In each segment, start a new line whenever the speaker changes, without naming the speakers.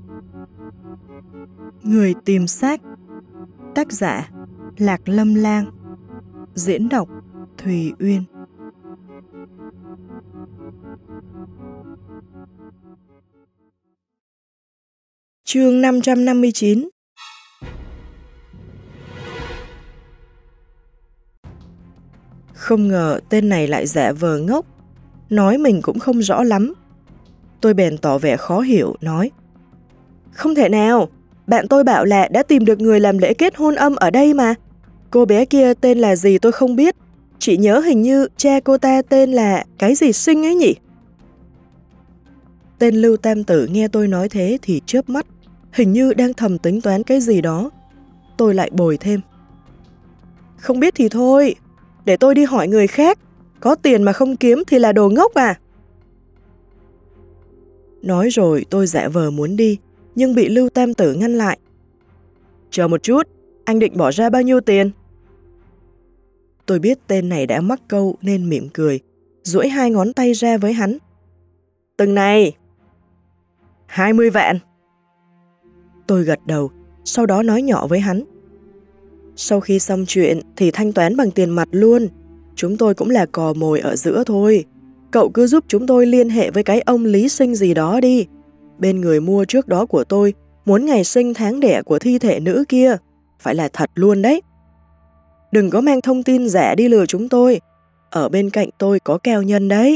Người tìm xác. Tác giả Lạc Lâm Lang. Diễn đọc Thùy Uyên. Chương 559. Không ngờ tên này lại giả vờ ngốc, nói mình cũng không rõ lắm. Tôi bèn tỏ vẻ khó hiểu, nói: Không thể nào, bạn tôi bảo là đã tìm được người làm lễ kết hôn âm ở đây mà. Cô bé kia tên là gì tôi không biết, chỉ nhớ hình như cha cô ta tên là cái gì Sinh ấy nhỉ. Tên Lưu Tam Tử nghe tôi nói thế thì chớp mắt, hình như đang thầm tính toán cái gì đó. Tôi lại bồi thêm: Không biết thì thôi, để tôi đi hỏi người khác, có tiền mà không kiếm thì là đồ ngốc à. Nói rồi tôi giả vờ muốn đi, nhưng bị Lưu Tam Tử ngăn lại. Chờ một chút, anh định bỏ ra bao nhiêu tiền? Tôi biết tên này đã mắc câu nên mỉm cười, duỗi 2 ngón tay ra với hắn. Từng này! 20 vạn! Tôi gật đầu, sau đó nói nhỏ với hắn. Sau khi xong chuyện thì thanh toán bằng tiền mặt luôn, chúng tôi cũng là cò mồi ở giữa thôi. Cậu cứ giúp chúng tôi liên hệ với cái ông Lý Sinh gì đó đi. Bên người mua trước đó của tôi muốn ngày sinh tháng đẻ của thi thể nữ kia, phải là thật luôn đấy. Đừng có mang thông tin giả đi lừa chúng tôi, ở bên cạnh tôi có cao nhân đấy.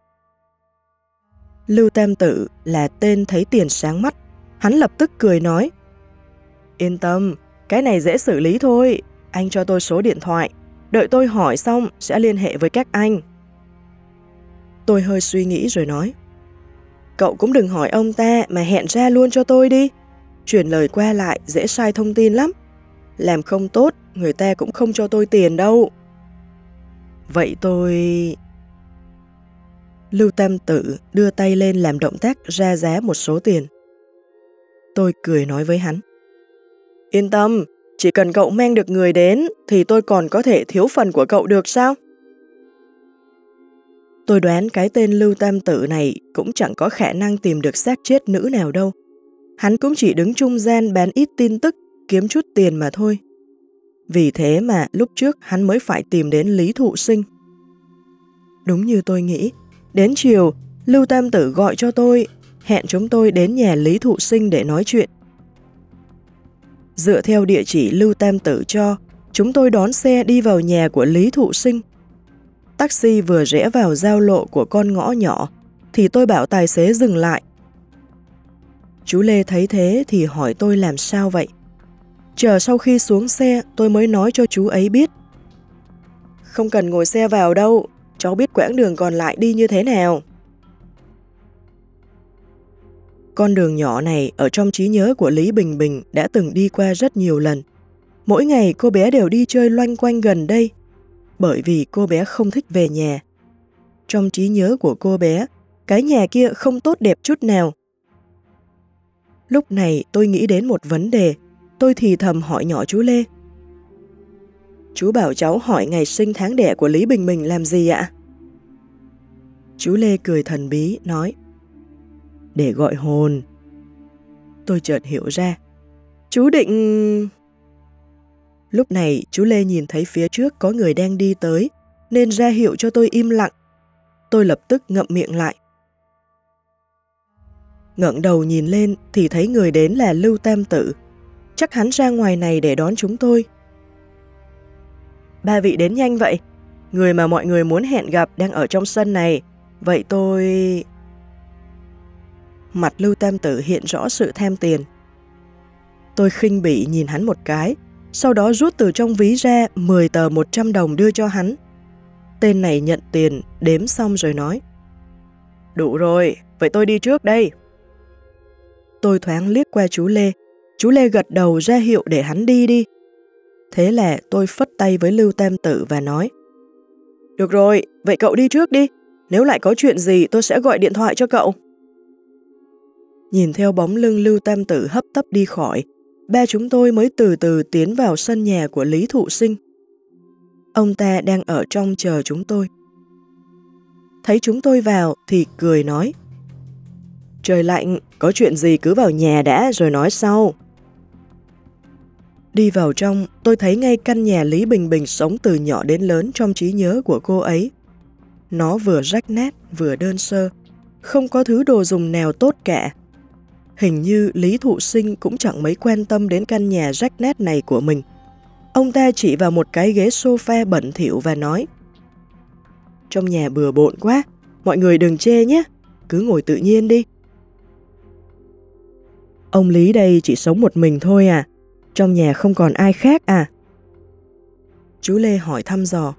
Lưu Tam Tử là tên thấy tiền sáng mắt, hắn lập tức cười nói: Yên tâm, cái này dễ xử lý thôi, anh cho tôi số điện thoại, đợi tôi hỏi xong sẽ liên hệ với các anh. Tôi hơi suy nghĩ rồi nói: Cậu cũng đừng hỏi ông ta mà hẹn ra luôn cho tôi đi, chuyển lời qua lại dễ sai thông tin lắm. Làm không tốt, người ta cũng không cho tôi tiền đâu. Vậy tôi... Lưu Tam Tử đưa tay lên làm động tác ra giá một số tiền. Tôi cười nói với hắn: Yên tâm, chỉ cần cậu mang được người đến thì tôi còn có thể thiếu phần của cậu được sao? Tôi đoán cái tên Lưu Tam Tử này cũng chẳng có khả năng tìm được xác chết nữ nào đâu. Hắn cũng chỉ đứng trung gian bán ít tin tức, kiếm chút tiền mà thôi. Vì thế mà lúc trước hắn mới phải tìm đến Lý Thụ Sinh. Đúng như tôi nghĩ, đến chiều, Lưu Tam Tử gọi cho tôi, hẹn chúng tôi đến nhà Lý Thụ Sinh để nói chuyện. Dựa theo địa chỉ Lưu Tam Tử cho, chúng tôi đón xe đi vào nhà của Lý Thụ Sinh. Taxi vừa rẽ vào giao lộ của con ngõ nhỏ, thì tôi bảo tài xế dừng lại. Chú Lê thấy thế thì hỏi tôi làm sao vậy. Chờ sau khi xuống xe, tôi mới nói cho chú ấy biết. Không cần ngồi xe vào đâu, cháu biết quãng đường còn lại đi như thế nào. Con đường nhỏ này ở trong trí nhớ của Lý Bình Bình đã từng đi qua rất nhiều lần. Mỗi ngày cô bé đều đi chơi loanh quanh gần đây, bởi vì cô bé không thích về nhà. Trong trí nhớ của cô bé, cái nhà kia không tốt đẹp chút nào. Lúc này tôi nghĩ đến một vấn đề, tôi thì thầm hỏi nhỏ chú Lê. Chú bảo cháu hỏi ngày sinh tháng đẻ của Lý Bình Bình làm gì ạ? Chú Lê cười thần bí, nói: Để gọi hồn. Tôi chợt hiểu ra. Chú định... Lúc này chú Lê nhìn thấy phía trước có người đang đi tới, nên ra hiệu cho tôi im lặng. Tôi lập tức ngậm miệng lại. Ngẩng đầu nhìn lên thì thấy người đến là Lưu Tam Tử. Chắc hắn ra ngoài này để đón chúng tôi. Ba vị đến nhanh vậy. Người mà mọi người muốn hẹn gặp đang ở trong sân này. Vậy tôi... Mặt Lưu Tam Tử hiện rõ sự tham tiền. Tôi khinh bỉ nhìn hắn một cái, sau đó rút từ trong ví ra 10 tờ 100 đồng đưa cho hắn. Tên này nhận tiền, đếm xong rồi nói: Đủ rồi, vậy tôi đi trước đây. Tôi thoáng liếc qua chú Lê gật đầu ra hiệu để hắn đi đi. Thế là tôi phất tay với Lưu Tam Tử và nói: Được rồi, vậy cậu đi trước đi, nếu lại có chuyện gì tôi sẽ gọi điện thoại cho cậu. Nhìn theo bóng lưng Lưu Tam Tử hấp tấp đi khỏi, ba chúng tôi mới từ từ tiến vào sân nhà của Lý Thụ Sinh. Ông ta đang ở trong chờ chúng tôi. Thấy chúng tôi vào thì cười nói: Trời lạnh, có chuyện gì cứ vào nhà đã rồi nói sau. Đi vào trong, tôi thấy ngay căn nhà Lý Bình Bình sống từ nhỏ đến lớn trong trí nhớ của cô ấy. Nó vừa rách nát, vừa đơn sơ, không có thứ đồ dùng nào tốt cả. Hình như Lý Thụ Sinh cũng chẳng mấy quan tâm đến căn nhà rách nát này của mình. Ông ta chỉ vào một cái ghế sofa bẩn thỉu và nói: trong nhà bừa bộn quá, mọi người đừng chê nhé, cứ ngồi tự nhiên đi. Ông Lý đây chỉ sống một mình thôi à? Trong nhà không còn ai khác à? Chú Lê hỏi thăm dò.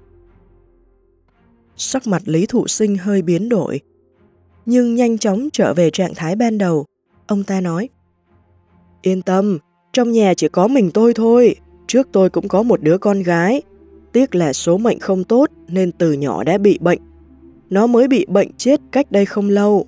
Sắc mặt Lý Thụ Sinh hơi biến đổi, nhưng nhanh chóng trở về trạng thái ban đầu. Ông ta nói: yên tâm, trong nhà chỉ có mình tôi thôi. Trước tôi cũng có một đứa con gái. Tiếc là số mệnh không tốt nên từ nhỏ đã bị bệnh. Nó mới bị bệnh chết cách đây không lâu.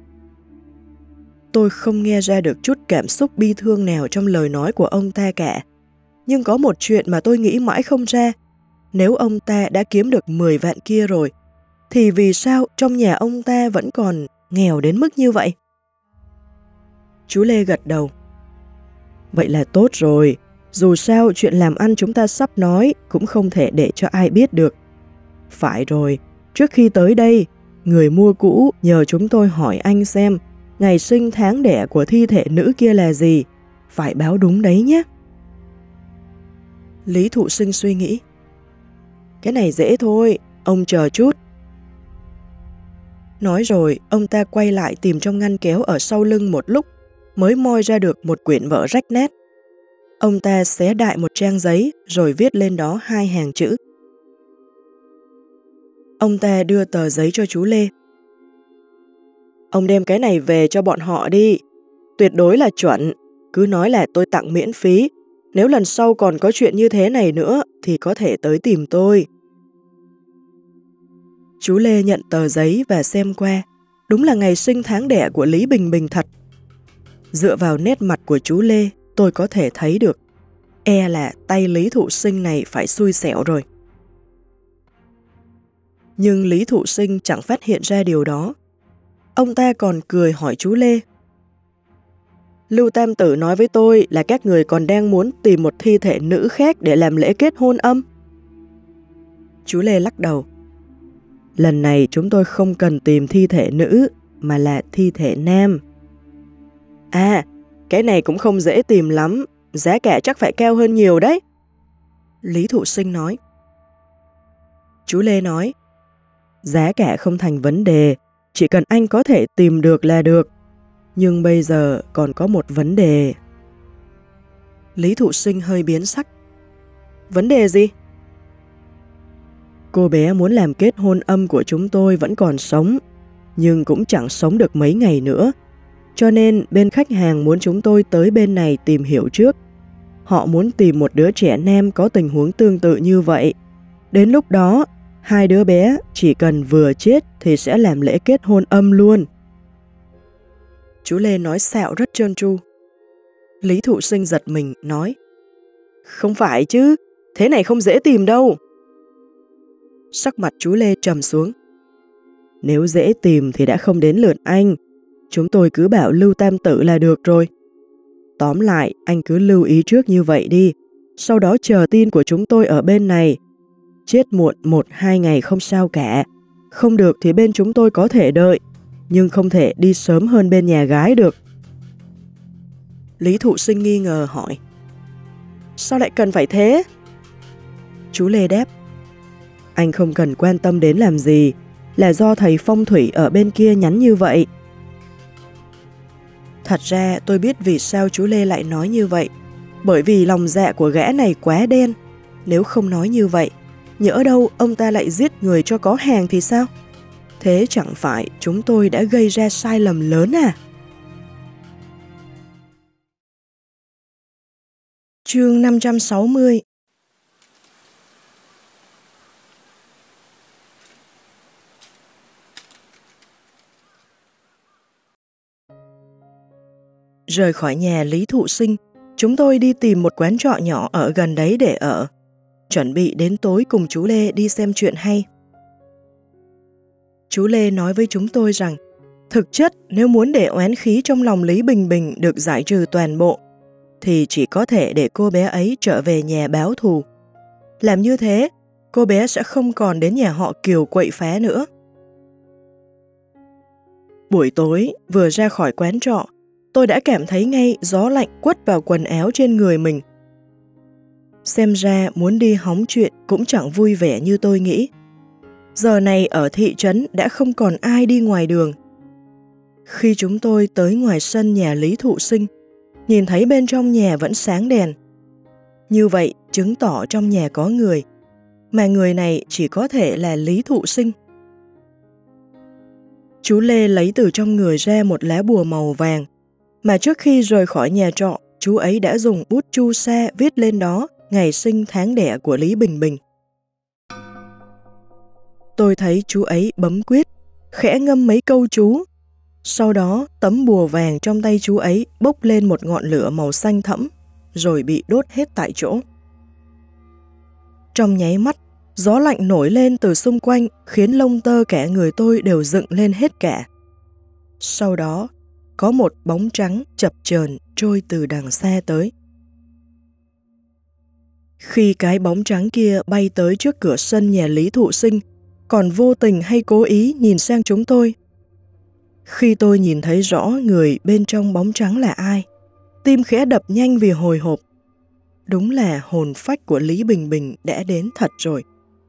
Tôi không nghe ra được chút cảm xúc bi thương nào trong lời nói của ông ta cả. Nhưng có một chuyện mà tôi nghĩ mãi không ra. Nếu ông ta đã kiếm được 10 vạn kia rồi, thì vì sao trong nhà ông ta vẫn còn nghèo đến mức như vậy? Chú Lê gật đầu. Vậy là tốt rồi. Dù sao chuyện làm ăn chúng ta sắp nói cũng không thể để cho ai biết được. Phải rồi, trước khi tới đây, người mua cũ nhờ chúng tôi hỏi anh xem ngày sinh tháng đẻ của thi thể nữ kia là gì. Phải báo đúng đấy nhé. Lý Thụ Sinh suy nghĩ. Cái này dễ thôi, ông chờ chút. Nói rồi, ông ta quay lại tìm trong ngăn kéo ở sau lưng một lúc, mới moi ra được một quyển vở rách nát. Ông ta xé đại một trang giấy rồi viết lên đó 2 hàng chữ. Ông ta đưa tờ giấy cho chú Lê. Ông đem cái này về cho bọn họ đi. Tuyệt đối là chuẩn. Cứ nói là tôi tặng miễn phí. Nếu lần sau còn có chuyện như thế này nữa thì có thể tới tìm tôi. Chú Lê nhận tờ giấy và xem qua. Đúng là ngày sinh tháng đẻ của Lý Bình Bình thật. Dựa vào nét mặt của chú Lê, tôi có thể thấy được. E là tay Lý Thụ Sinh này phải xui xẻo rồi. Nhưng Lý Thụ Sinh chẳng phát hiện ra điều đó. Ông ta còn cười hỏi chú Lê. Lưu Tam Tử nói với tôi là các người còn đang muốn tìm một thi thể nữ khác để làm lễ kết hôn âm. Chú Lê lắc đầu. Lần này chúng tôi không cần tìm thi thể nữ, mà là thi thể nam. À, cái này cũng không dễ tìm lắm, giá cả chắc phải cao hơn nhiều đấy. Lý Thụ Sinh nói. Chú Lê nói, giá cả không thành vấn đề, chỉ cần anh có thể tìm được là được. Nhưng bây giờ còn có một vấn đề. Lý Thụ Sinh hơi biến sắc. Vấn đề gì? Cô bé muốn làm kết hôn âm của chúng tôi vẫn còn sống, nhưng cũng chẳng sống được mấy ngày nữa. Cho nên bên khách hàng muốn chúng tôi tới bên này tìm hiểu trước. Họ muốn tìm một đứa trẻ nam có tình huống tương tự như vậy. Đến lúc đó, hai đứa bé chỉ cần vừa chết thì sẽ làm lễ kết hôn âm luôn. Chú Lê nói xạo rất trơn tru. Lý Thụ Sinh giật mình nói, không phải chứ, thế này không dễ tìm đâu. Sắc mặt chú Lê trầm xuống. Nếu dễ tìm thì đã không đến lượt anh. Chúng tôi cứ bảo Lưu Tam Tử là được rồi. Tóm lại, anh cứ lưu ý trước như vậy đi. Sau đó chờ tin của chúng tôi ở bên này. Chết muộn 1-2 ngày không sao cả. Không được thì bên chúng tôi có thể đợi, nhưng không thể đi sớm hơn bên nhà gái được. Lý Thụ Sinh nghi ngờ hỏi, sao lại cần phải thế? Chú Lê đáp, anh không cần quan tâm đến làm gì, là do thầy phong thủy ở bên kia nhắn như vậy. Thật ra tôi biết vì sao chú Lê lại nói như vậy, bởi vì lòng dạ của gã này quá đen. Nếu không nói như vậy, nhỡ đâu ông ta lại giết người cho có hàng thì sao? Thế chẳng phải chúng tôi đã gây ra sai lầm lớn à? Chương 560. Rời khỏi nhà Lý Thụ Sinh, chúng tôi đi tìm một quán trọ nhỏ ở gần đấy để ở, chuẩn bị đến tối cùng chú Lê đi xem chuyện hay. Chú Lê nói với chúng tôi rằng Thực chất, nếu muốn để oán khí trong lòng Lý Bình Bình được giải trừ toàn bộ, thì chỉ có thể để cô bé ấy trở về nhà báo thù. Làm như thế, cô bé sẽ không còn đến nhà họ Kiều quậy phá nữa. Buổi tối, vừa ra khỏi quán trọ, tôi đã cảm thấy ngay gió lạnh quất vào quần áo trên người mình. Xem ra muốn đi hóng chuyện cũng chẳng vui vẻ như tôi nghĩ. Giờ này ở thị trấn đã không còn ai đi ngoài đường. Khi chúng tôi tới ngoài sân nhà Lý Thụ Sinh, nhìn thấy bên trong nhà vẫn sáng đèn. Như vậy chứng tỏ trong nhà có người, mà người này chỉ có thể là Lý Thụ Sinh. Chú Lê lấy từ trong người ra một lá bùa màu vàng, mà trước khi rời khỏi nhà trọ, chú ấy đã dùng bút chu sa viết lên đó ngày sinh tháng đẻ của Lý Bình Bình. Tôi thấy chú ấy bấm quyết, khẽ ngâm mấy câu chú. Sau đó, tấm bùa vàng trong tay chú ấy bốc lên một ngọn lửa màu xanh thẫm, rồi bị đốt hết tại chỗ. Trong nháy mắt, gió lạnh nổi lên từ xung quanh khiến lông tơ cả người tôi đều dựng lên hết cả. Sau đó, có một bóng trắng chập chờn trôi từ đằng xa tới. Khi cái bóng trắng kia bay tới trước cửa sân nhà Lý Thụ Sinh, còn vô tình hay cố ý nhìn sang chúng tôi. Khi tôi nhìn thấy rõ người bên trong bóng trắng là ai, tim khẽ đập nhanh vì hồi hộp. Đúng là hồn phách của Lý Bình Bình đã đến thật rồi.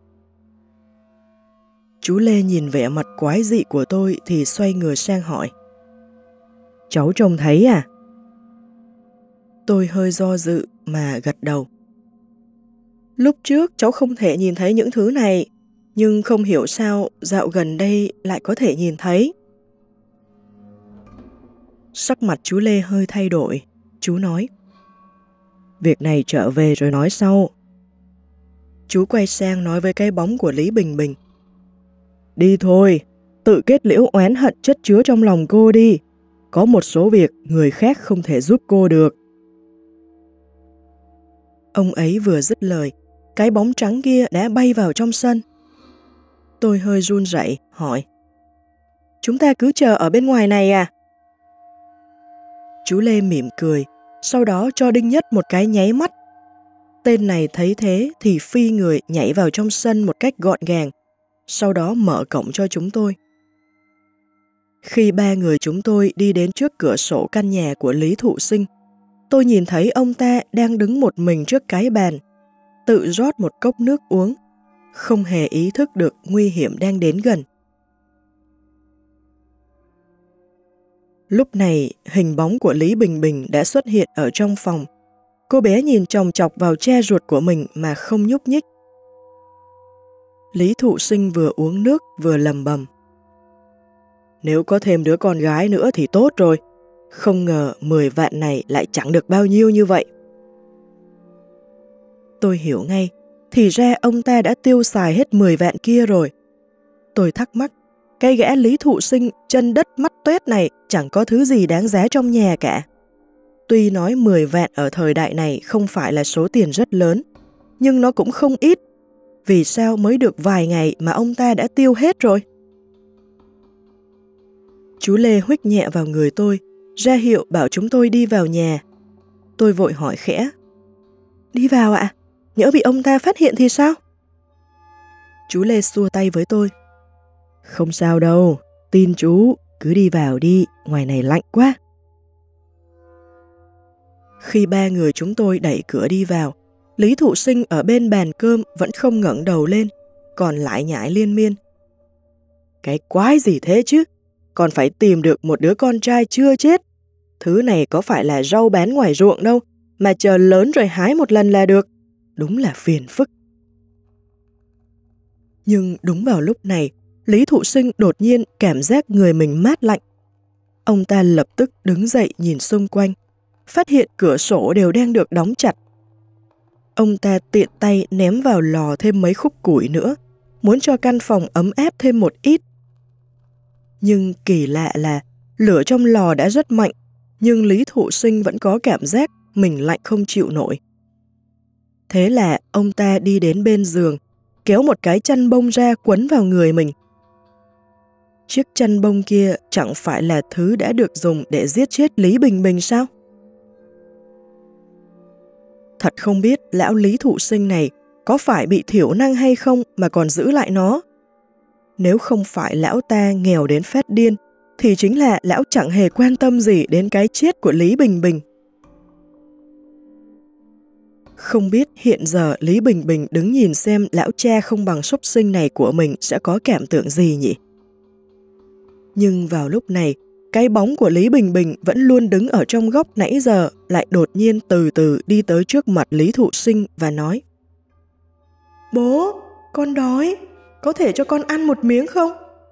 Chú Lê nhìn vẻ mặt quái dị của tôi thì xoay người sang hỏi. Cháu trông thấy à? Tôi hơi do dự mà gật đầu. Lúc trước cháu không thể nhìn thấy những thứ này, nhưng không hiểu sao dạo gần đây lại có thể nhìn thấy. Sắc mặt chú Lê hơi thay đổi, chú nói. Việc này trở về rồi nói sau. Chú quay sang nói với cái bóng của Lý Bình Bình. Đi thôi, tự kết liễu oán hận chất chứa trong lòng cô đi. Có một số việc người khác không thể giúp cô được. Ông ấy vừa dứt lời, cái bóng trắng kia đã bay vào trong sân. Tôi hơi run rẩy hỏi. Chúng ta cứ chờ ở bên ngoài này à? Chú Lê mỉm cười, sau đó cho Đinh Nhất một cái nháy mắt. Tên này thấy thế thì phi người nhảy vào trong sân một cách gọn gàng, sau đó mở cổng cho chúng tôi. Khi ba người chúng tôi đi đến trước cửa sổ căn nhà của Lý Thụ Sinh, tôi nhìn thấy ông ta đang đứng một mình trước cái bàn, tự rót một cốc nước uống, không hề ý thức được nguy hiểm đang đến gần. Lúc này, hình bóng của Lý Bình Bình đã xuất hiện ở trong phòng. Cô bé nhìn chòng chọc vào cha ruột của mình mà không nhúc nhích. Lý Thụ Sinh vừa uống nước vừa lầm bầm. Nếu có thêm đứa con gái nữa thì tốt rồi. Không ngờ 10 vạn này lại chẳng được bao nhiêu như vậy. Tôi hiểu ngay, thì ra ông ta đã tiêu xài hết 10 vạn kia rồi. Tôi thắc mắc, cái gã Lý Thụ Sinh chân đất mắt tuét này chẳng có thứ gì đáng giá trong nhà cả. Tuy nói 10 vạn ở thời đại này không phải là số tiền rất lớn, nhưng nó cũng không ít. Vì sao mới được vài ngày mà ông ta đã tiêu hết rồi? Chú Lê huých nhẹ vào người tôi, ra hiệu bảo chúng tôi đi vào nhà. Tôi vội hỏi khẽ. Đi vào ạ? Nhỡ bị ông ta phát hiện thì sao? Chú Lê xua tay với tôi. Không sao đâu, tin chú, cứ đi vào đi, ngoài này lạnh quá. Khi ba người chúng tôi đẩy cửa đi vào, Lý Thụ Sinh ở bên bàn cơm vẫn không ngẩng đầu lên, còn lại nhải liên miên. Cái quái gì thế chứ? Còn phải tìm được một đứa con trai chưa chết. Thứ này có phải là rau bán ngoài ruộng đâu, mà chờ lớn rồi hái một lần là được. Đúng là phiền phức. Nhưng đúng vào lúc này, Lý Thụ Sinh đột nhiên cảm giác người mình mát lạnh. Ông ta lập tức đứng dậy nhìn xung quanh, phát hiện cửa sổ đều đang được đóng chặt. Ông ta tiện tay ném vào lò thêm mấy khúc củi nữa, muốn cho căn phòng ấm áp thêm một ít. Nhưng kỳ lạ là lửa trong lò đã rất mạnh, nhưng Lý Thụ Sinh vẫn có cảm giác mình lạnh không chịu nổi. Thế là ông ta đi đến bên giường, kéo một cái chăn bông ra quấn vào người mình. Chiếc chăn bông kia chẳng phải là thứ đã được dùng để giết chết Lý Bình Bình sao? Thật không biết lão Lý Thụ Sinh này có phải bị thiểu năng hay không mà còn giữ lại nó. Nếu không phải lão ta nghèo đến phát điên, thì chính là lão chẳng hề quan tâm gì đến cái chết của Lý Bình Bình. Không biết hiện giờ Lý Bình Bình đứng nhìn xem lão cha không bằng súc sinh này của mình sẽ có cảm tưởng gì nhỉ? Nhưng vào lúc này, cái bóng của Lý Bình Bình vẫn luôn đứng ở trong góc nãy giờ lại đột nhiên từ từ đi tới trước mặt Lý Thụ Sinh và nói: Bố, con đói, có thể cho con ăn một miếng không?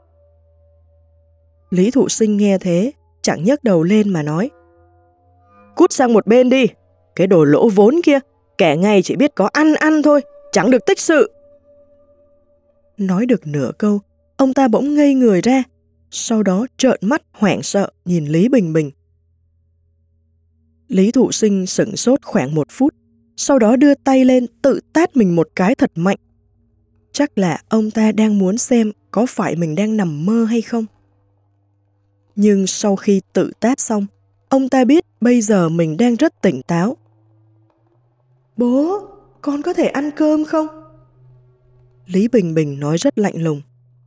Lý Thụ Sinh nghe thế, chẳng nhấc đầu lên mà nói: Cút sang một bên đi, cái đồ lỗ vốn kia, kẻ ngày chỉ biết có ăn thôi, chẳng được tích sự. Nói được nửa câu, ông ta bỗng ngây người ra, sau đó trợn mắt hoảng sợ nhìn Lý Bình Bình. Lý Thụ Sinh sửng sốt khoảng 1 phút, sau đó đưa tay lên tự tát mình một cái thật mạnh. Chắc là ông ta đang muốn xem có phải mình đang nằm mơ hay không. Nhưng sau khi tự tát xong, ông ta biết bây giờ mình đang rất tỉnh táo. Bố, con có thể ăn cơm không? Lý Bình Bình nói rất lạnh lùng.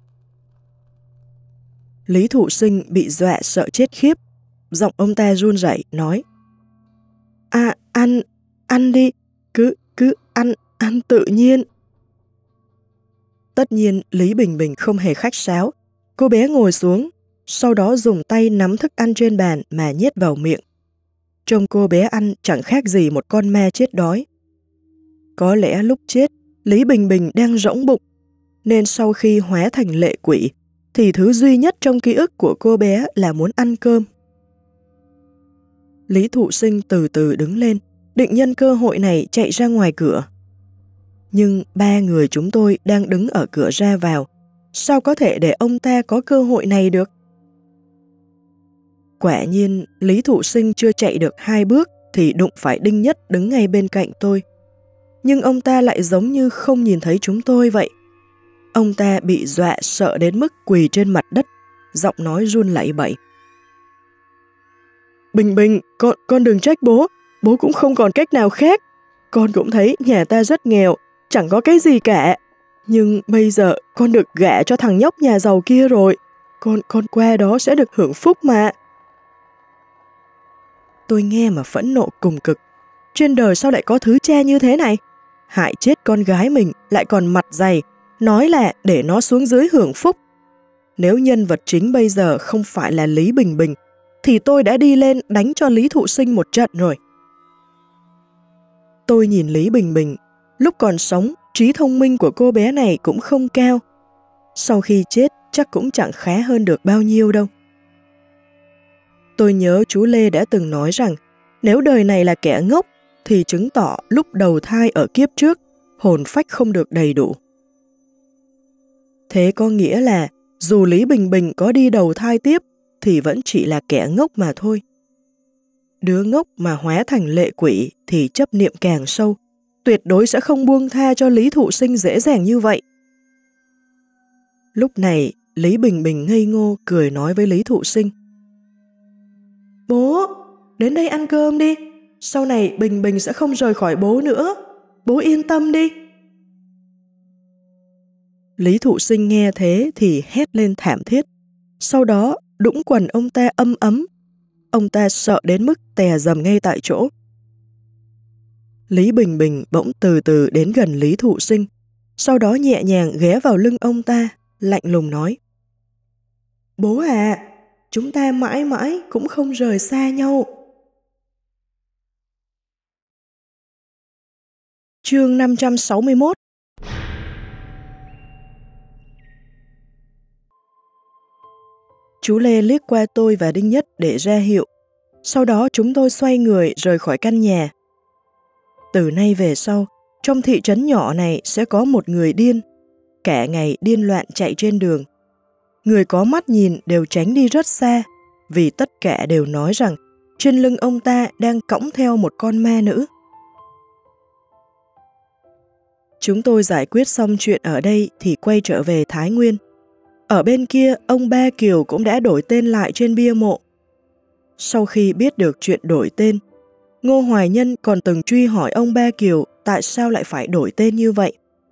Lý Thụ Sinh bị dọa sợ chết khiếp, giọng ông ta run rẩy nói: ăn đi, cứ ăn tự nhiên. Tất nhiên Lý Bình Bình không hề khách sáo, cô bé ngồi xuống, sau đó dùng tay nắm thức ăn trên bàn mà nhét vào miệng. Trông cô bé ăn chẳng khác gì một con ma chết đói. Có lẽ lúc chết, Lý Bình Bình đang rỗng bụng, nên sau khi hóa thành lệ quỷ, thì thứ duy nhất trong ký ức của cô bé là muốn ăn cơm. Lý Thụ Sinh từ từ đứng lên, định nhân cơ hội này chạy ra ngoài cửa. Nhưng 3 người chúng tôi đang đứng ở cửa ra vào, sao có thể để ông ta có cơ hội này được? Quả nhiên, Lý Thụ Sinh chưa chạy được 2 bước thì đụng phải Đinh Nhất đứng ngay bên cạnh tôi. Nhưng ông ta lại giống như không nhìn thấy chúng tôi vậy. Ông ta bị dọa sợ đến mức quỳ trên mặt đất, giọng nói run lẩy bẩy. Bình Bình, con đừng trách bố cũng không còn cách nào khác. Con cũng thấy nhà ta rất nghèo, chẳng có cái gì cả. Nhưng bây giờ con được gả cho thằng nhóc nhà giàu kia rồi. Con qua đó sẽ được hưởng phúc mà. Tôi nghe mà phẫn nộ cùng cực. Trên đời sao lại có thứ cha như thế này? Hại chết con gái mình lại còn mặt dày, nói là để nó xuống dưới hưởng phúc. Nếu nhân vật chính bây giờ không phải là Lý Bình Bình, thì tôi đã đi lên đánh cho Lý Thụ Sinh một trận rồi. Tôi nhìn Lý Bình Bình, lúc còn sống, trí thông minh của cô bé này cũng không cao. Sau khi chết chắc cũng chẳng khá hơn được bao nhiêu đâu. Tôi nhớ chú Lê đã từng nói rằng nếu đời này là kẻ ngốc thì chứng tỏ lúc đầu thai ở kiếp trước hồn phách không được đầy đủ. Thế có nghĩa là dù Lý Bình Bình có đi đầu thai tiếp thì vẫn chỉ là kẻ ngốc mà thôi. Đứa ngốc mà hóa thành lệ quỷ thì chấp niệm càng sâu, tuyệt đối sẽ không buông tha cho Lý Thụ Sinh dễ dàng như vậy. Lúc này, Lý Bình Bình ngây ngô cười nói với Lý Thụ Sinh. Bố, đến đây ăn cơm đi, sau này Bình Bình sẽ không rời khỏi bố nữa, bố yên tâm đi. Lý Thụ Sinh nghe thế thì hét lên thảm thiết, sau đó đũng quần ông ta ấm. Ông ta sợ đến mức tè dầm ngay tại chỗ. Lý Bình Bình bỗng từ từ đến gần Lý Thụ Sinh, sau đó nhẹ nhàng ghé vào lưng ông ta, lạnh lùng nói. Bố à, chúng ta mãi mãi cũng không rời xa nhau. Chương 561. Chú Lê liếc qua tôi và Đinh Nhất để ra hiệu. Sau đó chúng tôi xoay người rời khỏi căn nhà. Từ nay về sau, trong thị trấn nhỏ này sẽ có một người điên, cả ngày điên loạn chạy trên đường. Người có mắt nhìn đều tránh đi rất xa, vì tất cả đều nói rằng trên lưng ông ta đang cõng theo một con ma nữ. Chúng tôi giải quyết xong chuyện ở đây thì quay trở về Thái Nguyên. Ở bên kia, ông Ba Kiều cũng đã đổi tên lại trên bia mộ. Sau khi biết được chuyện đổi tên, Ngô Hoài Nhân còn từng truy hỏi ông Ba Kiều tại sao lại phải đổi tên như vậy.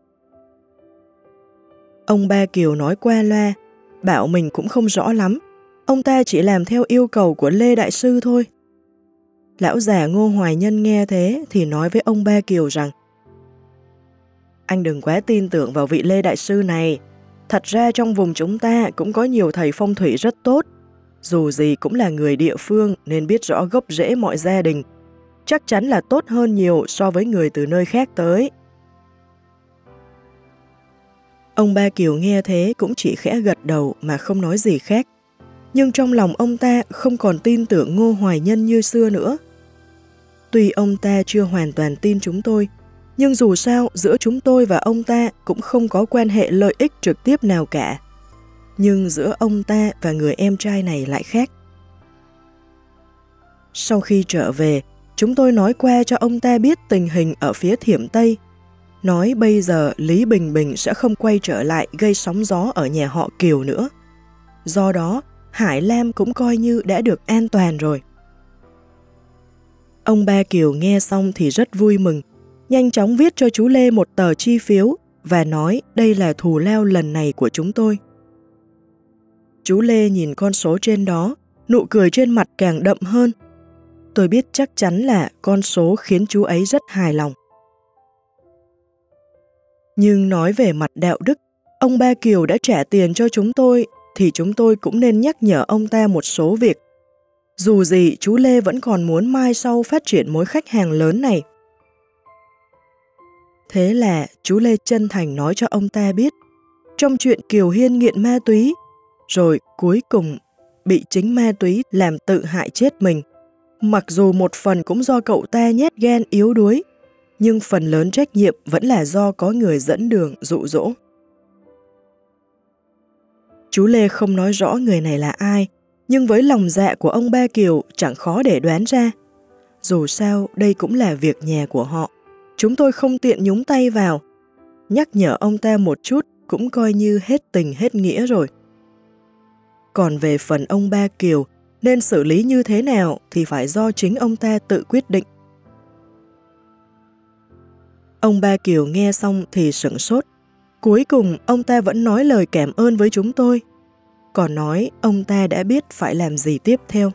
Ông Ba Kiều nói qua loa, bảo mình cũng không rõ lắm, ông ta chỉ làm theo yêu cầu của Lê Đại Sư thôi. Lão già Ngô Hoài Nhân nghe thế thì nói với ông Ba Kiều rằng: anh đừng quá tin tưởng vào vị Lê Đại Sư này. Thật ra trong vùng chúng ta cũng có nhiều thầy phong thủy rất tốt. Dù gì cũng là người địa phương nên biết rõ gốc rễ mọi gia đình. Chắc chắn là tốt hơn nhiều so với người từ nơi khác tới. Ông Ba Kiều nghe thế cũng chỉ khẽ gật đầu mà không nói gì khác. Nhưng trong lòng ông ta không còn tin tưởng Ngô Hoài Nhân như xưa nữa. Tuy ông ta chưa hoàn toàn tin chúng tôi, nhưng dù sao giữa chúng tôi và ông ta cũng không có quan hệ lợi ích trực tiếp nào cả. Nhưng giữa ông ta và người em trai này lại khác. Sau khi trở về, chúng tôi nói qua cho ông ta biết tình hình ở phía Thiểm Tây. Nói bây giờ Lý Bình Bình sẽ không quay trở lại gây sóng gió ở nhà họ Kiều nữa. Do đó, Hải Lam cũng coi như đã được an toàn rồi. Ông Ba Kiều nghe xong thì rất vui mừng, nhanh chóng viết cho chú Lê một tờ chi phiếu và nói đây là thù lao lần này của chúng tôi. Chú Lê nhìn con số trên đó, nụ cười trên mặt càng đậm hơn. Tôi biết chắc chắn là con số khiến chú ấy rất hài lòng. Nhưng nói về mặt đạo đức, ông Ba Kiều đã trả tiền cho chúng tôi thì chúng tôi cũng nên nhắc nhở ông ta một số việc. Dù gì chú Lê vẫn còn muốn mai sau phát triển mối khách hàng lớn này. Thế là chú Lê chân thành nói cho ông ta biết, trong chuyện Kiều Hiên nghiện ma túy, rồi cuối cùng bị chính ma túy làm tự hại chết mình. Mặc dù một phần cũng do cậu ta nhát gan yếu đuối, nhưng phần lớn trách nhiệm vẫn là do có người dẫn đường dụ dỗ. Chú Lê không nói rõ người này là ai, nhưng với lòng dạ của ông Ba Kiều chẳng khó để đoán ra. Dù sao đây cũng là việc nhà của họ, chúng tôi không tiện nhúng tay vào. Nhắc nhở ông ta một chút cũng coi như hết tình hết nghĩa rồi. Còn về phần ông Ba Kiều, nên xử lý như thế nào thì phải do chính ông ta tự quyết định. Ông Ba Kiều nghe xong thì sửng sốt. Cuối cùng ông ta vẫn nói lời cảm ơn với chúng tôi, còn nói ông ta đã biết phải làm gì tiếp theo.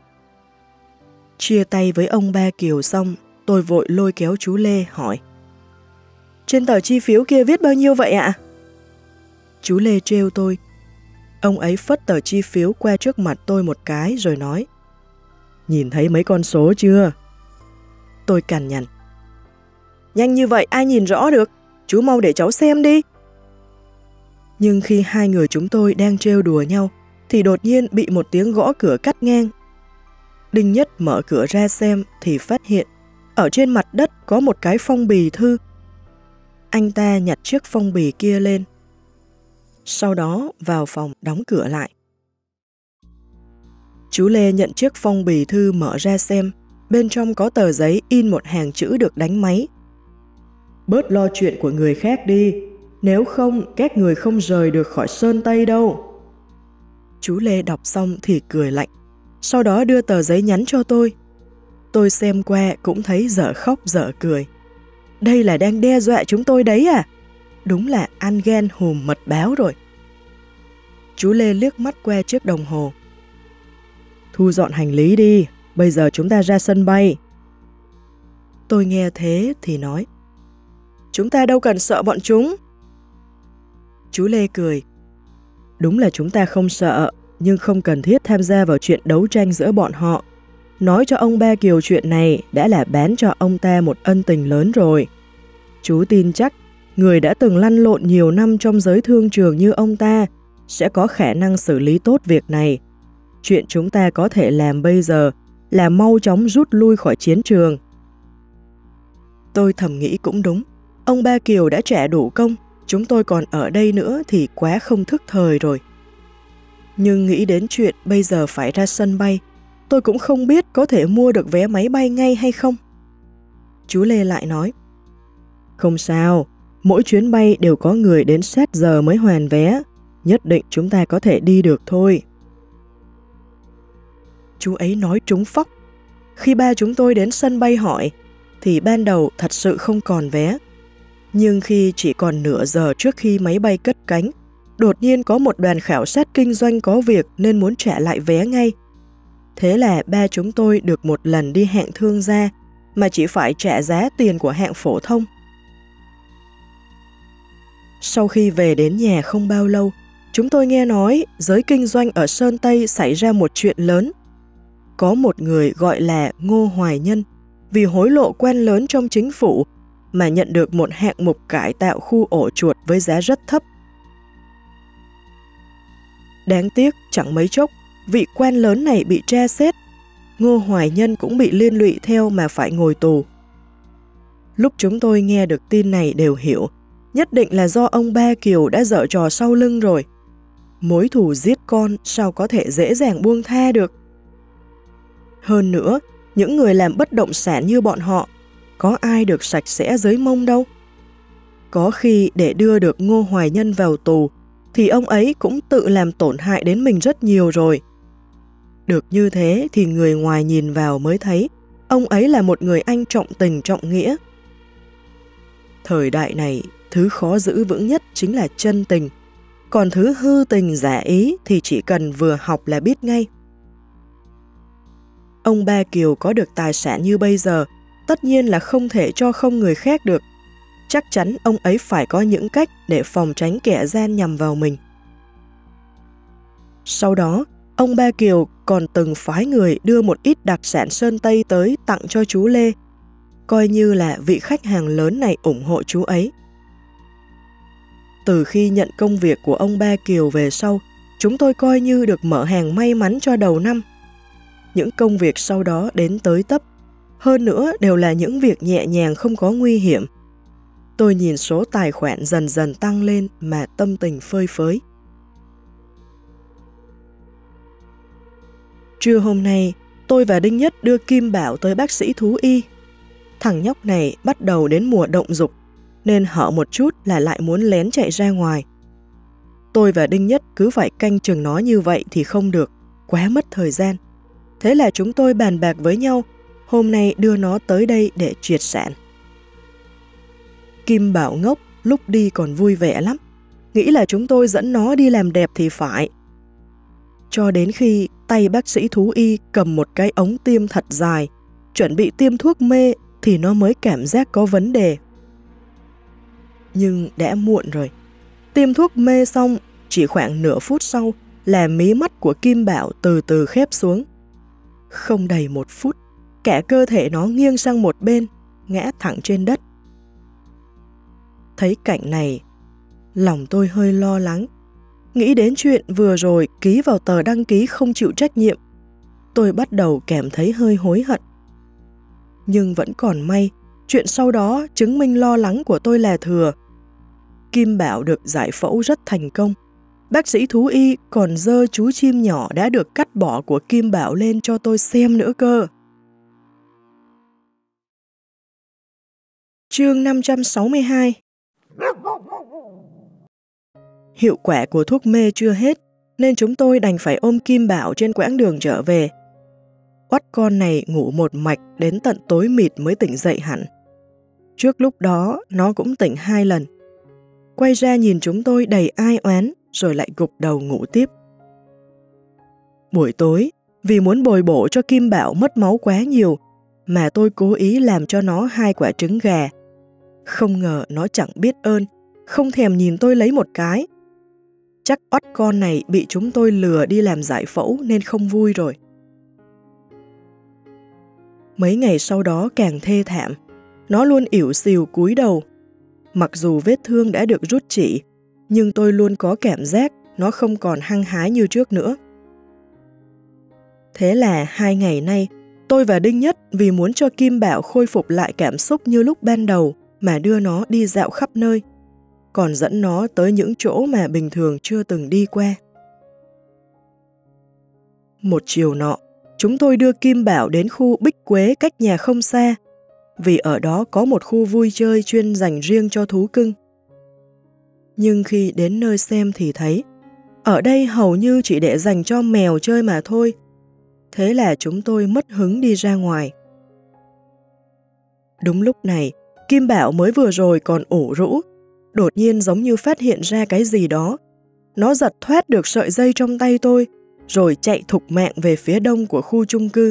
Chia tay với ông Ba Kiều xong, tôi vội lôi kéo chú Lê hỏi: trên tờ chi phiếu kia viết bao nhiêu vậy ạ? Chú Lê trêu tôi. Ông ấy phất tờ chi phiếu qua trước mặt tôi một cái rồi nói: nhìn thấy mấy con số chưa? Tôi cằn nhằn: nhanh như vậy ai nhìn rõ được, chú mau để cháu xem đi. Nhưng khi hai người chúng tôi đang trêu đùa nhau thì đột nhiên bị một tiếng gõ cửa cắt ngang. Đinh Nhất mở cửa ra xem thì phát hiện ở trên mặt đất có một cái phong bì thư. Anh ta nhặt chiếc phong bì kia lên, sau đó vào phòng đóng cửa lại. Chú Lê nhận chiếc phong bì thư mở ra xem, bên trong có tờ giấy in một hàng chữ được đánh máy: bớt lo chuyện của người khác đi, nếu không các người không rời được khỏi Sơn Tây đâu. Chú Lê đọc xong thì cười lạnh, sau đó đưa tờ giấy nhắn cho tôi. Tôi xem qua cũng thấy dở khóc dở cười. Đây là đang đe dọa chúng tôi đấy à? Đúng là ăn gan hùm mật báo rồi. Chú Lê liếc mắt qua chiếc đồng hồ. Thu dọn hành lý đi, bây giờ chúng ta ra sân bay. Tôi nghe thế thì nói: chúng ta đâu cần sợ bọn chúng. Chú Lê cười: đúng là chúng ta không sợ, nhưng không cần thiết tham gia vào chuyện đấu tranh giữa bọn họ. Nói cho ông Ba Kiều chuyện này đã là bán cho ông ta một ân tình lớn rồi. Chú tin chắc người đã từng lăn lộn nhiều năm trong giới thương trường như ông ta sẽ có khả năng xử lý tốt việc này. Chuyện chúng ta có thể làm bây giờ là mau chóng rút lui khỏi chiến trường. Tôi thầm nghĩ cũng đúng, ông Ba Kiều đã trả đủ công, chúng tôi còn ở đây nữa thì quá không thức thời rồi. Nhưng nghĩ đến chuyện bây giờ phải ra sân bay, tôi cũng không biết có thể mua được vé máy bay ngay hay không. Chú Lê lại nói: không sao, mỗi chuyến bay đều có người đến sát giờ mới hoàn vé. Nhất định chúng ta có thể đi được thôi. Chú ấy nói trúng phóc. Khi ba chúng tôi đến sân bay hỏi, thì ban đầu thật sự không còn vé. Nhưng khi chỉ còn nửa giờ trước khi máy bay cất cánh, đột nhiên có một đoàn khảo sát kinh doanh có việc nên muốn trả lại vé ngay. Thế là ba chúng tôi được một lần đi hạng thương gia mà chỉ phải trả giá tiền của hạng phổ thông. Sau khi về đến nhà không bao lâu, chúng tôi nghe nói giới kinh doanh ở Sơn Tây xảy ra một chuyện lớn. Có một người gọi là Ngô Hoài Nhân vì hối lộ quan lớn trong chính phủ mà nhận được một hạng mục cải tạo khu ổ chuột với giá rất thấp. Đáng tiếc chẳng mấy chốc, vị quan lớn này bị tra xét. Ngô Hoài Nhân cũng bị liên lụy theo mà phải ngồi tù. Lúc chúng tôi nghe được tin này đều hiểu, nhất định là do ông Ba Kiều đã giở trò sau lưng rồi. Mối thù giết con sao có thể dễ dàng buông tha được. Hơn nữa, những người làm bất động sản như bọn họ, có ai được sạch sẽ dưới mông đâu. Có khi để đưa được Ngô Hoài Nhân vào tù, thì ông ấy cũng tự làm tổn hại đến mình rất nhiều rồi. Được như thế thì người ngoài nhìn vào mới thấy ông ấy là một người anh trọng tình trọng nghĩa. Thời đại này, thứ khó giữ vững nhất chính là chân tình, còn thứ hư tình giả ý thì chỉ cần vừa học là biết ngay. Ông Ba Kiều có được tài sản như bây giờ, tất nhiên là không thể cho không người khác được. Chắc chắn ông ấy phải có những cách để phòng tránh kẻ gian nhằm vào mình. Sau đó, ông Ba Kiều còn từng phái người đưa một ít đặc sản Sơn Tây tới tặng cho chú Lê, coi như là vị khách hàng lớn này ủng hộ chú ấy. Từ khi nhận công việc của ông Ba Kiều về sau, chúng tôi coi như được mở hàng may mắn cho đầu năm. Những công việc sau đó đến tới tấp, hơn nữa đều là những việc nhẹ nhàng không có nguy hiểm. Tôi nhìn số tài khoản dần dần tăng lên mà tâm tình phơi phới. Trưa hôm nay, tôi và Đinh Nhất đưa Kim Bảo tới bác sĩ thú y. Thằng nhóc này bắt đầu đến mùa động dục, nên hở một chút là lại muốn lén chạy ra ngoài. Tôi và Đinh Nhất cứ phải canh chừng nó như vậy thì không được, quá mất thời gian. Thế là chúng tôi bàn bạc với nhau, hôm nay đưa nó tới đây để triệt sản. Kim Bảo ngốc, lúc đi còn vui vẻ lắm, nghĩ là chúng tôi dẫn nó đi làm đẹp thì phải. Cho đến khi tay bác sĩ thú y cầm một cái ống tiêm thật dài, chuẩn bị tiêm thuốc mê thì nó mới cảm giác có vấn đề. Nhưng đã muộn rồi. Tiêm thuốc mê xong, chỉ khoảng nửa phút sau là mí mắt của Kim Bảo từ từ khép xuống. Không đầy một phút, cả cơ thể nó nghiêng sang một bên, ngã thẳng trên đất. Thấy cảnh này, lòng tôi hơi lo lắng. Nghĩ đến chuyện vừa rồi ký vào tờ đăng ký không chịu trách nhiệm, tôi bắt đầu cảm thấy hơi hối hận. Nhưng vẫn còn may, chuyện sau đó chứng minh lo lắng của tôi là thừa. Kim Bảo được giải phẫu rất thành công. Bác sĩ thú y còn giơ chú chim nhỏ đã được cắt bỏ của Kim Bảo lên cho tôi xem nữa cơ. Chương 562. Hiệu quả của thuốc mê chưa hết, nên chúng tôi đành phải ôm Kim Bảo trên quãng đường trở về. Oắt con này ngủ một mạch đến tận tối mịt mới tỉnh dậy hẳn. Trước lúc đó, nó cũng tỉnh 2 lần. Quay ra nhìn chúng tôi đầy ai oán, rồi lại gục đầu ngủ tiếp. Buổi tối, vì muốn bồi bổ cho Kim Bảo mất máu quá nhiều, mà tôi cố ý làm cho nó 2 quả trứng gà. Không ngờ nó chẳng biết ơn, không thèm nhìn tôi lấy một cái. Chắc oắt con này bị chúng tôi lừa đi làm giải phẫu nên không vui rồi. Mấy ngày sau đó càng thê thảm, nó luôn ỉu xìu cúi đầu. Mặc dù vết thương đã được rút chỉ, nhưng tôi luôn có cảm giác nó không còn hăng hái như trước nữa. Thế là 2 ngày nay, tôi và Đinh Nhất vì muốn cho Kim Bảo khôi phục lại cảm xúc như lúc ban đầu mà đưa nó đi dạo khắp nơi, còn dẫn nó tới những chỗ mà bình thường chưa từng đi qua. Một chiều nọ, chúng tôi đưa Kim Bảo đến khu Bích Quế cách nhà không xa, vì ở đó có một khu vui chơi chuyên dành riêng cho thú cưng. Nhưng khi đến nơi xem thì thấy, Ở đây hầu như chỉ để dành cho mèo chơi mà thôi. Thế là chúng tôi mất hứng đi ra ngoài. Đúng lúc này, Kim Bảo mới vừa rồi còn ủ rũ, đột nhiên giống như phát hiện ra cái gì đó. Nó giật thoát được sợi dây trong tay tôi, rồi chạy thục mạng về phía đông của khu chung cư.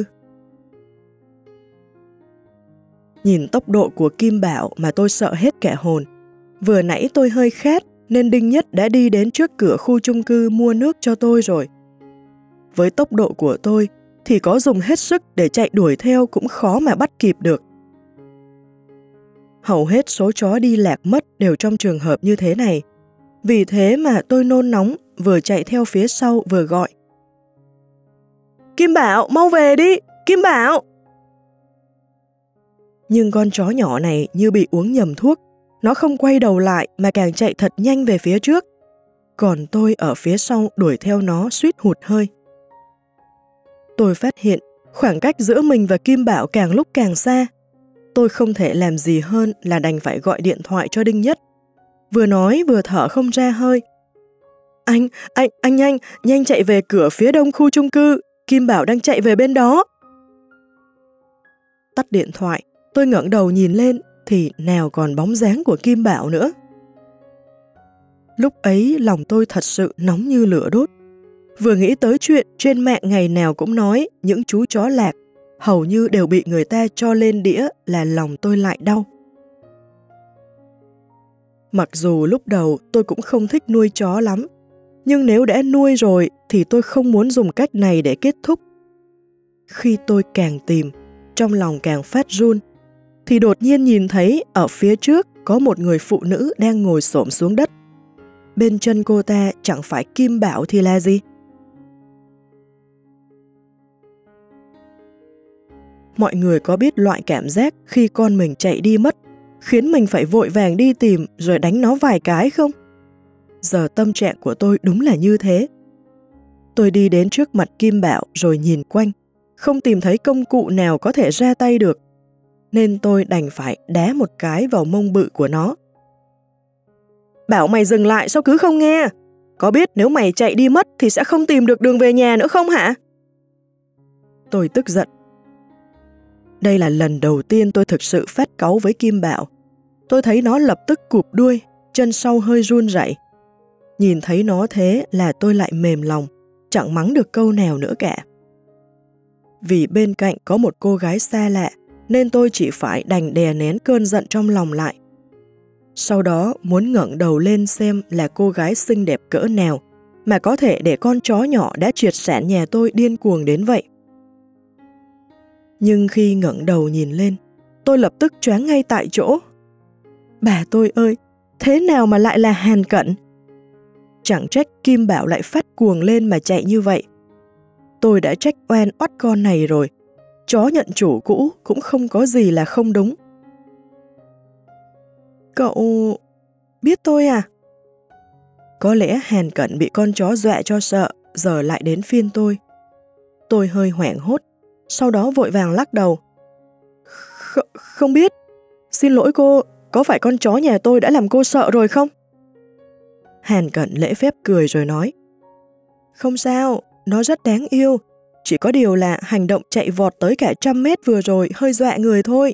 Nhìn tốc độ của Kim Bảo mà tôi sợ hết cả hồn. Vừa nãy tôi hơi khát nên Đinh Nhất đã đi đến trước cửa khu chung cư mua nước cho tôi rồi. Với tốc độ của tôi thì có dùng hết sức để chạy đuổi theo cũng khó mà bắt kịp được. Hầu hết số chó đi lạc mất đều trong trường hợp như thế này. Vì thế mà tôi nôn nóng vừa chạy theo phía sau vừa gọi. Kim Bảo, mau về đi! Kim Bảo! Nhưng con chó nhỏ này như bị uống nhầm thuốc. Nó không quay đầu lại mà càng chạy thật nhanh về phía trước. Còn tôi ở phía sau đuổi theo nó suýt hụt hơi. Tôi phát hiện khoảng cách giữa mình và Kim Bảo càng lúc càng xa. Tôi không thể làm gì hơn là đành phải gọi điện thoại cho Đinh Nhất. Vừa nói vừa thở không ra hơi. Anh nhanh chạy về cửa phía đông khu chung cư. Kim Bảo đang chạy về bên đó. Tắt điện thoại, tôi ngẩng đầu nhìn lên thì nào còn bóng dáng của Kim Bảo nữa. Lúc ấy lòng tôi thật sự nóng như lửa đốt. Vừa nghĩ tới chuyện trên mạng ngày nào cũng nói những chú chó lạc hầu như đều bị người ta cho lên đĩa là lòng tôi lại đau. Mặc dù lúc đầu tôi cũng không thích nuôi chó lắm, nhưng nếu đã nuôi rồi thì tôi không muốn dùng cách này để kết thúc. Khi tôi càng tìm, trong lòng càng phát run, thì đột nhiên nhìn thấy ở phía trước có một người phụ nữ đang ngồi xổm xuống đất. Bên chân cô ta chẳng phải Kim Bảo thì là gì? Mọi người có biết loại cảm giác khi con mình chạy đi mất, khiến mình phải vội vàng đi tìm rồi đánh nó vài cái không? Giờ tâm trạng của tôi đúng là như thế. Tôi đi đến trước mặt Kim Bảo rồi nhìn quanh, không tìm thấy công cụ nào có thể ra tay được, nên tôi đành phải đá một cái vào mông bự của nó. Bảo mày dừng lại sao cứ không nghe? Có biết nếu mày chạy đi mất thì sẽ không tìm được đường về nhà nữa không hả? Tôi tức giận. Đây là lần đầu tiên tôi thực sự phát cáu với Kim Bảo. Tôi thấy nó lập tức cụp đuôi, chân sau hơi run rẩy. Nhìn thấy nó thế là tôi lại mềm lòng, chẳng mắng được câu nào nữa cả. Vì bên cạnh có một cô gái xa lạ, nên tôi chỉ phải đành đè nén cơn giận trong lòng lại. Sau đó muốn ngẩng đầu lên xem là cô gái xinh đẹp cỡ nào mà có thể để con chó nhỏ đã triệt sản nhà tôi điên cuồng đến vậy. Nhưng khi ngẩng đầu nhìn lên, tôi lập tức choáng ngay tại chỗ. Bà tôi ơi, thế nào mà lại là Hàn Cẩn? Chẳng trách Kim Bảo lại phát cuồng lên mà chạy như vậy. Tôi đã trách oan oắt con này rồi. Chó nhận chủ cũ cũng không có gì là không đúng. Cậu biết tôi à? Có lẽ Hàn Cẩn bị con chó dọa cho sợ, giờ lại đến phiên tôi. Tôi hơi hoảng hốt, sau đó vội vàng lắc đầu. Không biết. Xin lỗi cô, có phải con chó nhà tôi đã làm cô sợ rồi không? Hàn Cẩn lễ phép cười rồi nói. Không sao, nó rất đáng yêu. Chỉ có điều là hành động chạy vọt tới cả 100 mét vừa rồi hơi dọa người thôi.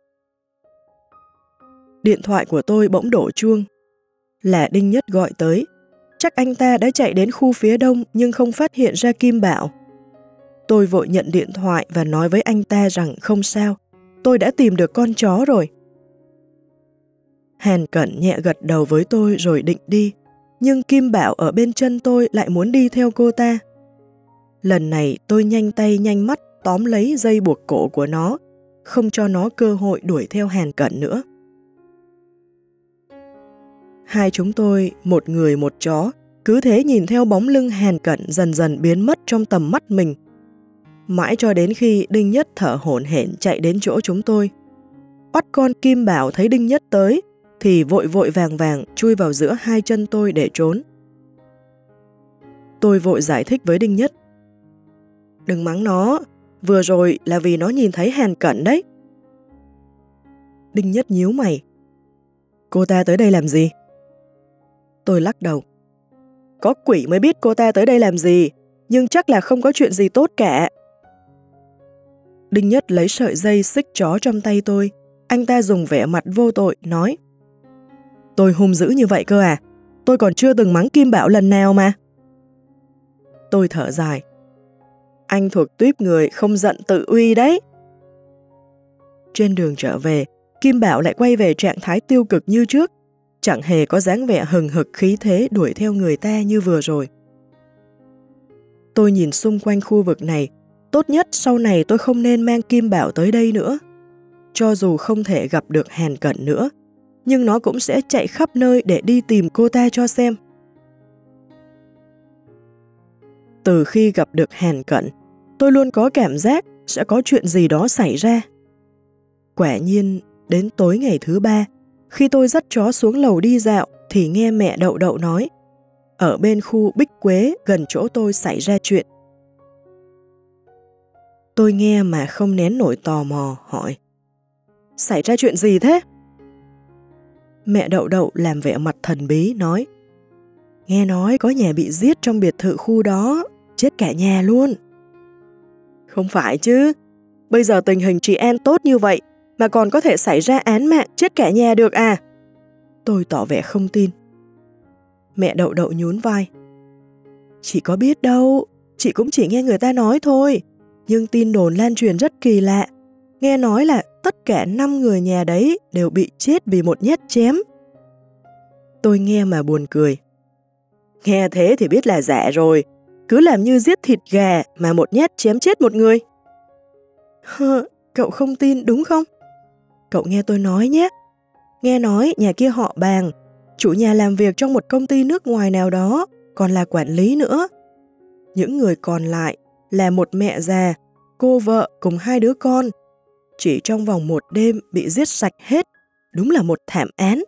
Điện thoại của tôi bỗng đổ chuông. Là Đinh Nhất gọi tới. Chắc anh ta đã chạy đến khu phía đông nhưng không phát hiện ra Kim Bảo. Tôi vội nhận điện thoại và nói với anh ta rằng không sao, tôi đã tìm được con chó rồi. Hàn Cẩn nhẹ gật đầu với tôi rồi định đi, nhưng Kim Bảo ở bên chân tôi lại muốn đi theo cô ta. Lần này tôi nhanh tay nhanh mắt tóm lấy dây buộc cổ của nó, không cho nó cơ hội đuổi theo Hàn Cẩn nữa. Hai chúng tôi, một người một chó, cứ thế nhìn theo bóng lưng Hàn Cẩn dần dần biến mất trong tầm mắt mình. Mãi cho đến khi Đinh Nhất thở hổn hển chạy đến chỗ chúng tôi. Oắt con Kim Bảo thấy Đinh Nhất tới, thì vội vội vàng vàng chui vào giữa hai chân tôi để trốn. Tôi vội giải thích với Đinh Nhất. Đừng mắng nó, vừa rồi là vì nó nhìn thấy Hàn Cẩn đấy. Đinh Nhất nhíu mày. Cô ta tới đây làm gì? Tôi lắc đầu. Có quỷ mới biết cô ta tới đây làm gì, nhưng chắc là không có chuyện gì tốt cả. Đinh Nhất lấy sợi dây xích chó trong tay tôi. Anh ta dùng vẻ mặt vô tội, nói: Tôi hung dữ như vậy cơ à? Tôi còn chưa từng mắng Kim Bảo lần nào mà. Tôi thở dài. Anh thuộc tuýp người không giận tự uy đấy. Trên đường trở về, Kim Bảo lại quay về trạng thái tiêu cực như trước, chẳng hề có dáng vẻ hừng hực khí thế đuổi theo người ta như vừa rồi. Tôi nhìn xung quanh khu vực này, tốt nhất sau này tôi không nên mang Kim Bảo tới đây nữa. Cho dù không thể gặp được Hàn Cẩn nữa, nhưng nó cũng sẽ chạy khắp nơi để đi tìm cô ta cho xem. Từ khi gặp được Hàn Cẩn, tôi luôn có cảm giác sẽ có chuyện gì đó xảy ra. Quả nhiên, đến tối ngày thứ 3, khi tôi dắt chó xuống lầu đi dạo thì nghe mẹ Đậu Đậu nói, ở bên khu Bích Quế gần chỗ tôi xảy ra chuyện. Tôi nghe mà không nén nổi tò mò, hỏi: Xảy ra chuyện gì thế? Mẹ Đậu Đậu làm vẻ mặt thần bí, nói: Nghe nói có nhà bị giết trong biệt thự khu đó, chết cả nhà luôn. Không phải chứ, bây giờ tình hình trị an tốt như vậy mà còn có thể xảy ra án mạng chết cả nhà được à? Tôi tỏ vẻ không tin. Mẹ Đậu Đậu nhún vai: Chị có biết đâu, chị cũng chỉ nghe người ta nói thôi, nhưng tin đồn lan truyền rất kỳ lạ. Nghe nói là tất cả 5 người nhà đấy đều bị chết vì một nhát chém. Tôi nghe mà buồn cười. Nghe thế thì biết là giả rồi, cứ làm như giết thịt gà mà một nhát chém chết một người. Cậu không tin đúng không? Cậu nghe tôi nói nhé. Nghe nói nhà kia họ Bàng, chủ nhà làm việc trong một công ty nước ngoài nào đó, còn là quản lý nữa. Những người còn lại là một mẹ già, cô vợ cùng 2 đứa con. Chỉ trong vòng một đêm bị giết sạch hết, đúng là một thảm án.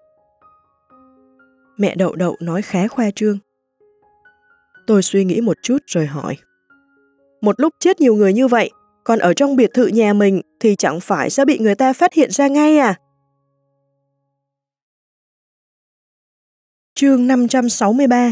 Mẹ Đậu Đậu nói khá khoa trương. Tôi suy nghĩ một chút rồi hỏi: Một lúc chết nhiều người như vậy, còn ở trong biệt thự nhà mình thì chẳng phải sẽ bị người ta phát hiện ra ngay à? Chương 563.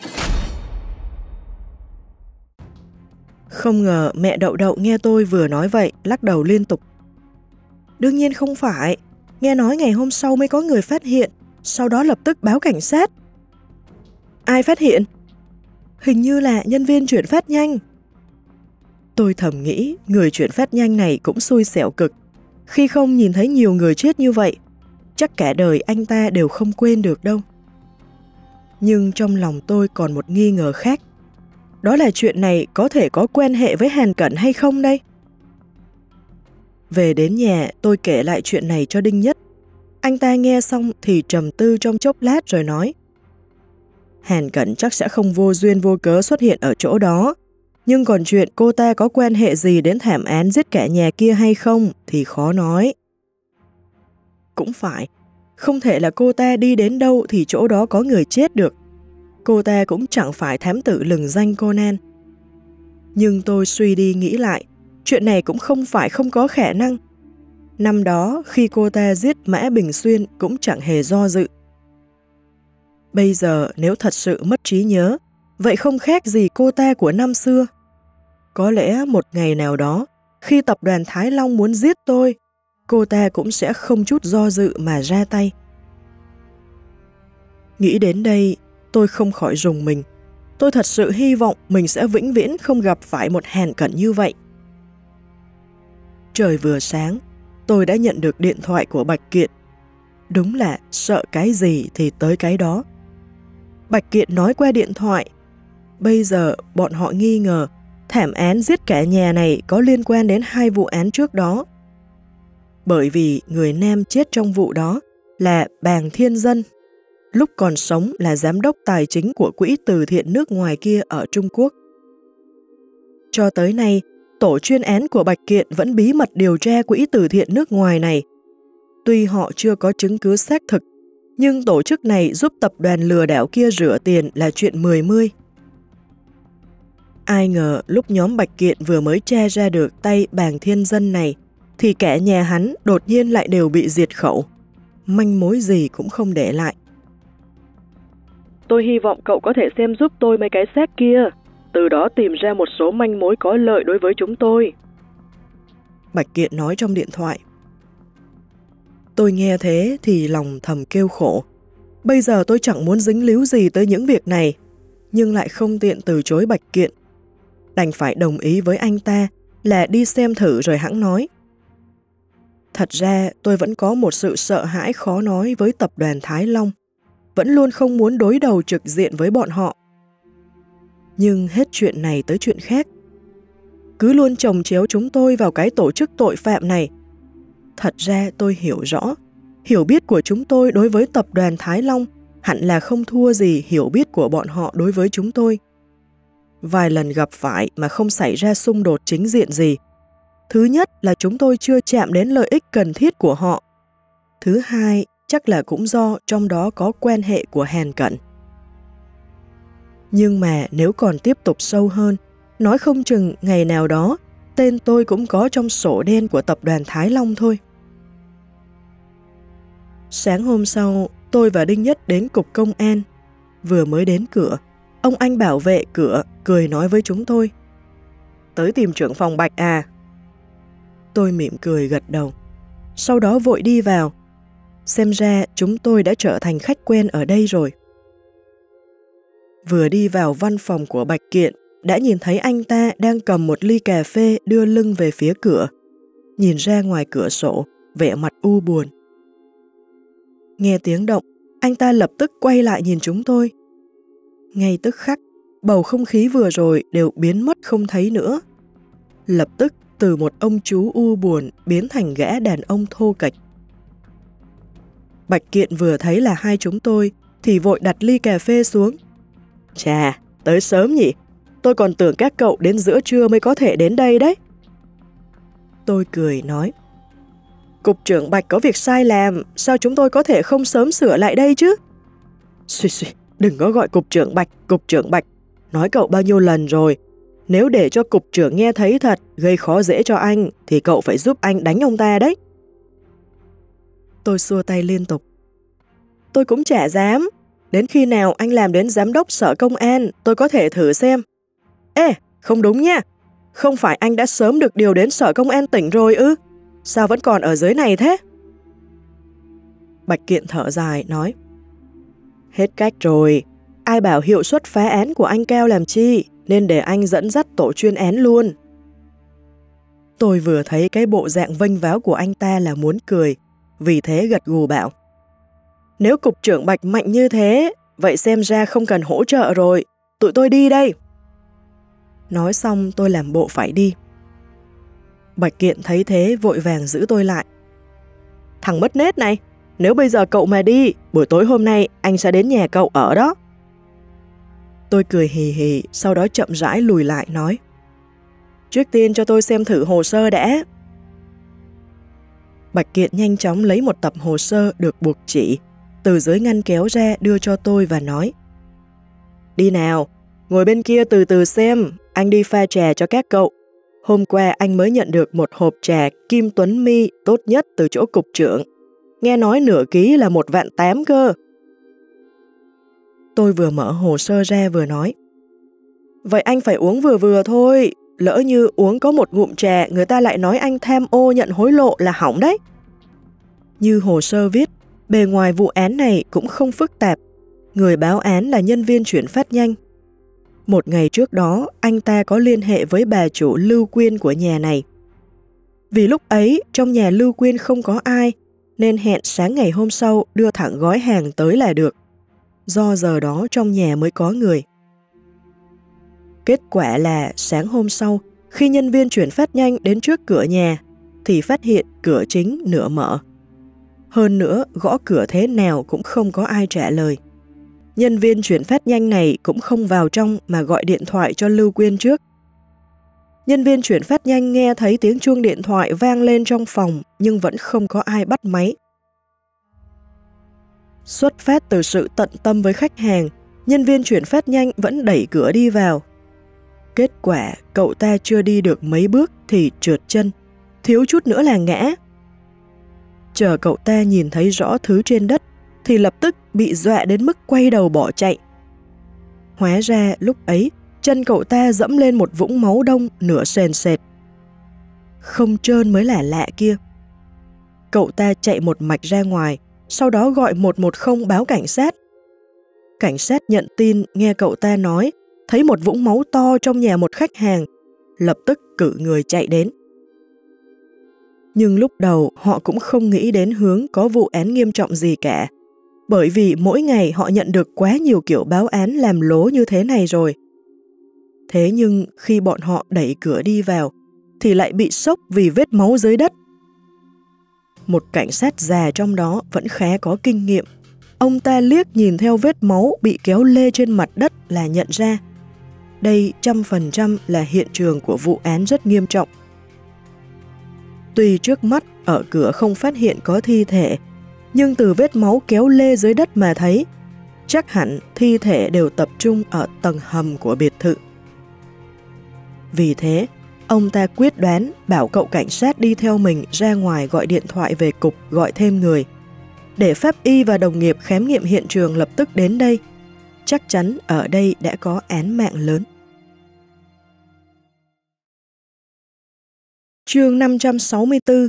Không ngờ mẹ Đậu Đậu nghe tôi vừa nói vậy, lắc đầu liên tục. Đương nhiên không phải, nghe nói ngày hôm sau mới có người phát hiện, sau đó lập tức báo cảnh sát. Ai phát hiện? Hình như là nhân viên chuyển phát nhanh. Tôi thầm nghĩ người chuyển phát nhanh này cũng xui xẻo cực, khi không nhìn thấy nhiều người chết như vậy, chắc cả đời anh ta đều không quên được đâu. Nhưng trong lòng tôi còn một nghi ngờ khác, đó là chuyện này có thể có quan hệ với Hàn Cẩn hay không đây? Về đến nhà, tôi kể lại chuyện này cho Đinh Nhất. Anh ta nghe xong thì trầm tư trong chốc lát rồi nói: Hàn Cẩn chắc sẽ không vô duyên vô cớ xuất hiện ở chỗ đó, nhưng còn chuyện cô ta có quan hệ gì đến thảm án giết cả nhà kia hay không thì khó nói. Cũng phải, không thể là cô ta đi đến đâu thì chỗ đó có người chết được. Cô ta cũng chẳng phải thám tử lừng danh Conan. Nhưng tôi suy đi nghĩ lại, chuyện này cũng không phải không có khả năng. Năm đó khi cô ta giết Mã Bình Xuyên cũng chẳng hề do dự. Bây giờ nếu thật sự mất trí nhớ, vậy không khác gì cô ta của năm xưa. Có lẽ một ngày nào đó, khi tập đoàn Thái Long muốn giết tôi, cô ta cũng sẽ không chút do dự mà ra tay. Nghĩ đến đây, tôi không khỏi rùng mình. Tôi thật sự hy vọng mình sẽ vĩnh viễn không gặp phải một Hàn Cẩn như vậy. Trời vừa sáng, tôi đã nhận được điện thoại của Bạch Kiện. Đúng là sợ cái gì thì tới cái đó. Bạch Kiện nói qua điện thoại, bây giờ bọn họ nghi ngờ thảm án giết cả nhà này có liên quan đến 2 vụ án trước đó. Bởi vì người nam chết trong vụ đó là Bàng Thiên Dân, lúc còn sống là giám đốc tài chính của quỹ từ thiện nước ngoài kia ở Trung Quốc. Cho tới nay, tổ chuyên án của Bạch Kiện vẫn bí mật điều tra quỹ từ thiện nước ngoài này. Tuy họ chưa có chứng cứ xác thực, nhưng tổ chức này giúp tập đoàn lừa đảo kia rửa tiền là chuyện 10-10. Ai ngờ lúc nhóm Bạch Kiện vừa mới tra ra được tay Bàng Thiên Dân này, thì cả nhà hắn đột nhiên lại đều bị diệt khẩu. Manh mối gì cũng không để lại. tôi hy vọng cậu có thể xem giúp tôi mấy cái xác kia, từ đó tìm ra một số manh mối có lợi đối với chúng tôi. Bạch Kiện nói trong điện thoại. Tôi nghe thế thì lòng thầm kêu khổ. Bây giờ tôi chẳng muốn dính líu gì tới những việc này, nhưng lại không tiện từ chối Bạch Kiện. Đành phải đồng ý với anh ta là đi xem thử rồi hẵng nói. Thật ra tôi vẫn có một sự sợ hãi khó nói với tập đoàn Thái Long, vẫn luôn không muốn đối đầu trực diện với bọn họ. Nhưng hết chuyện này tới chuyện khác. Cứ luôn chồng chéo chúng tôi vào cái tổ chức tội phạm này. Thật ra tôi hiểu rõ, hiểu biết của chúng tôi đối với tập đoàn Thái Long hẳn là không thua gì hiểu biết của bọn họ đối với chúng tôi. Vài lần gặp phải mà không xảy ra xung đột chính diện gì. Thứ nhất là chúng tôi chưa chạm đến lợi ích cần thiết của họ. Thứ hai, chắc là cũng do trong đó có quan hệ của hèn cận. Nhưng mà nếu còn tiếp tục sâu hơn, nói không chừng ngày nào đó, tên tôi cũng có trong sổ đen của tập đoàn Thái Long thôi. Sáng hôm sau, tôi và Đinh Nhất đến cục công an. Vừa mới đến cửa, ông anh bảo vệ cửa cười nói với chúng tôi. Tới tìm trưởng phòng Bạch à? Tôi mỉm cười gật đầu. Sau đó vội đi vào. Xem ra chúng tôi đã trở thành khách quen ở đây rồi. Vừa đi vào văn phòng của Bạch Kiện, đã nhìn thấy anh ta đang cầm một ly cà phê đưa lưng về phía cửa. Nhìn ra ngoài cửa sổ, vẻ mặt u buồn. Nghe tiếng động, anh ta lập tức quay lại nhìn chúng tôi. Ngay tức khắc, bầu không khí vừa rồi đều biến mất không thấy nữa. Lập tức từ một ông chú u buồn biến thành gã đàn ông thô kệch. Bạch Kiện vừa thấy là hai chúng tôi thì vội đặt ly cà phê xuống. Chà, tới sớm nhỉ? Tôi còn tưởng các cậu đến giữa trưa mới có thể đến đây đấy. Tôi cười nói. Cục trưởng Bạch có việc sai làm, sao chúng tôi có thể không sớm sửa lại đây chứ? Suy, đừng có gọi cục trưởng Bạch. Nói cậu bao nhiêu lần rồi. Nếu để cho cục trưởng nghe thấy thật, gây khó dễ cho anh, thì cậu phải giúp anh đánh ông ta đấy. Tôi xua tay liên tục. Tôi cũng chả dám. Đến khi nào anh làm đến giám đốc sở công an, tôi có thể thử xem. Ê, không đúng nha. Không phải anh đã sớm được điều đến sở công an tỉnh rồi ư? Sao vẫn còn ở dưới này thế? Bạch Kiện thở dài, nói. Hết cách rồi. Ai bảo hiệu suất phá án của anh cao làm chi, nên để anh dẫn dắt tổ chuyên án luôn. Tôi vừa thấy cái bộ dạng vênh váo của anh ta là muốn cười, vì thế gật gù bảo. Nếu cục trưởng Bạch mạnh như thế, vậy xem ra không cần hỗ trợ rồi, tụi tôi đi đây. Nói xong tôi làm bộ phải đi. Bạch Kiện thấy thế vội vàng giữ tôi lại. Thằng mất nết này, nếu bây giờ cậu mà đi, buổi tối hôm nay anh sẽ đến nhà cậu ở đó. Tôi cười hì hì, sau đó chậm rãi lùi lại nói. Trước tiên cho tôi xem thử hồ sơ đã. Bạch Kiện nhanh chóng lấy một tập hồ sơ được buộc chỉ, từ dưới ngăn kéo ra đưa cho tôi và nói. Đi nào, ngồi bên kia từ từ xem, anh đi pha trà cho các cậu. Hôm qua anh mới nhận được một hộp trà Kim Tuấn Mi tốt nhất từ chỗ cục trưởng. Nghe nói nửa ký là 1.800.000 cơ. Tôi vừa mở hồ sơ ra vừa nói. Vậy anh phải uống vừa vừa thôi. Lỡ như uống có một ngụm trà, người ta lại nói anh tham ô nhận hối lộ là hỏng đấy. Như hồ sơ viết, bề ngoài vụ án này cũng không phức tạp. Người báo án là nhân viên chuyển phát nhanh. Một ngày trước đó, anh ta có liên hệ với bà chủ Lưu Quyên của nhà này. Vì lúc ấy, trong nhà Lưu Quyên không có ai, nên hẹn sáng ngày hôm sau đưa thẳng gói hàng tới là được. Do giờ đó trong nhà mới có người. Kết quả là sáng hôm sau, khi nhân viên chuyển phát nhanh đến trước cửa nhà, thì phát hiện cửa chính nửa mở. Hơn nữa, gõ cửa thế nào cũng không có ai trả lời. Nhân viên chuyển phát nhanh này cũng không vào trong mà gọi điện thoại cho Lưu Quyên trước. Nhân viên chuyển phát nhanh nghe thấy tiếng chuông điện thoại vang lên trong phòng nhưng vẫn không có ai bắt máy. Xuất phát từ sự tận tâm với khách hàng, nhân viên chuyển phát nhanh vẫn đẩy cửa đi vào. Kết quả, cậu ta chưa đi được mấy bước thì trượt chân, thiếu chút nữa là ngã. Chờ cậu ta nhìn thấy rõ thứ trên đất, thì lập tức bị dọa đến mức quay đầu bỏ chạy, Hóa ra lúc ấy, chân cậu ta dẫm lên một vũng máu đông nửa sền sệt. Không trơn mới là lạ kia. Cậu ta chạy một mạch ra ngoài, sau đó gọi 110 báo cảnh sát. Cảnh sát nhận tin nghe cậu ta nói, thấy một vũng máu to trong nhà một khách hàng, lập tức cử người chạy đến. Nhưng lúc đầu họ cũng không nghĩ đến hướng có vụ án nghiêm trọng gì cả, bởi vì mỗi ngày họ nhận được quá nhiều kiểu báo án làm lố như thế này rồi. Thế nhưng khi bọn họ đẩy cửa đi vào, thì lại bị sốc vì vết máu dưới đất. Một cảnh sát già trong đó vẫn khá có kinh nghiệm. Ông ta liếc nhìn theo vết máu bị kéo lê trên mặt đất là nhận ra. Đây 100% là hiện trường của vụ án rất nghiêm trọng. Tuy trước mắt ở cửa không phát hiện có thi thể, nhưng từ vết máu kéo lê dưới đất mà thấy, chắc hẳn thi thể đều tập trung ở tầng hầm của biệt thự. Vì thế, ông ta quyết đoán bảo cậu cảnh sát đi theo mình ra ngoài gọi điện thoại về cục gọi thêm người. Để pháp y và đồng nghiệp khám nghiệm hiện trường lập tức đến đây. Chắc chắn ở đây đã có án mạng lớn. Chương 564.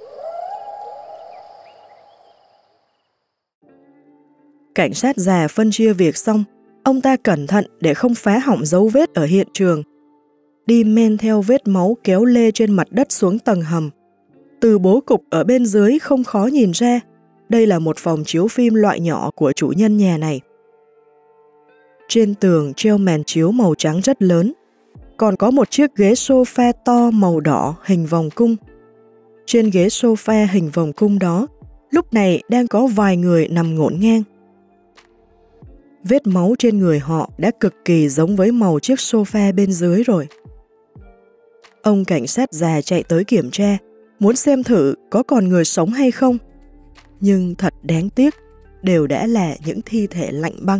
Cảnh sát già phân chia việc xong, ông ta cẩn thận để không phá hỏng dấu vết ở hiện trường. Đi men theo vết máu kéo lê trên mặt đất xuống tầng hầm. Từ bố cục ở bên dưới không khó nhìn ra, đây là một phòng chiếu phim loại nhỏ của chủ nhân nhà này. Trên tường treo màn chiếu màu trắng rất lớn, còn có một chiếc ghế sofa to màu đỏ hình vòng cung. Trên ghế sofa hình vòng cung đó, lúc này đang có vài người nằm ngổn ngang. Vết máu trên người họ đã cực kỳ giống với màu chiếc sofa bên dưới rồi. Ông cảnh sát già chạy tới kiểm tra, muốn xem thử có còn người sống hay không. Nhưng thật đáng tiếc, đều đã là những thi thể lạnh băng.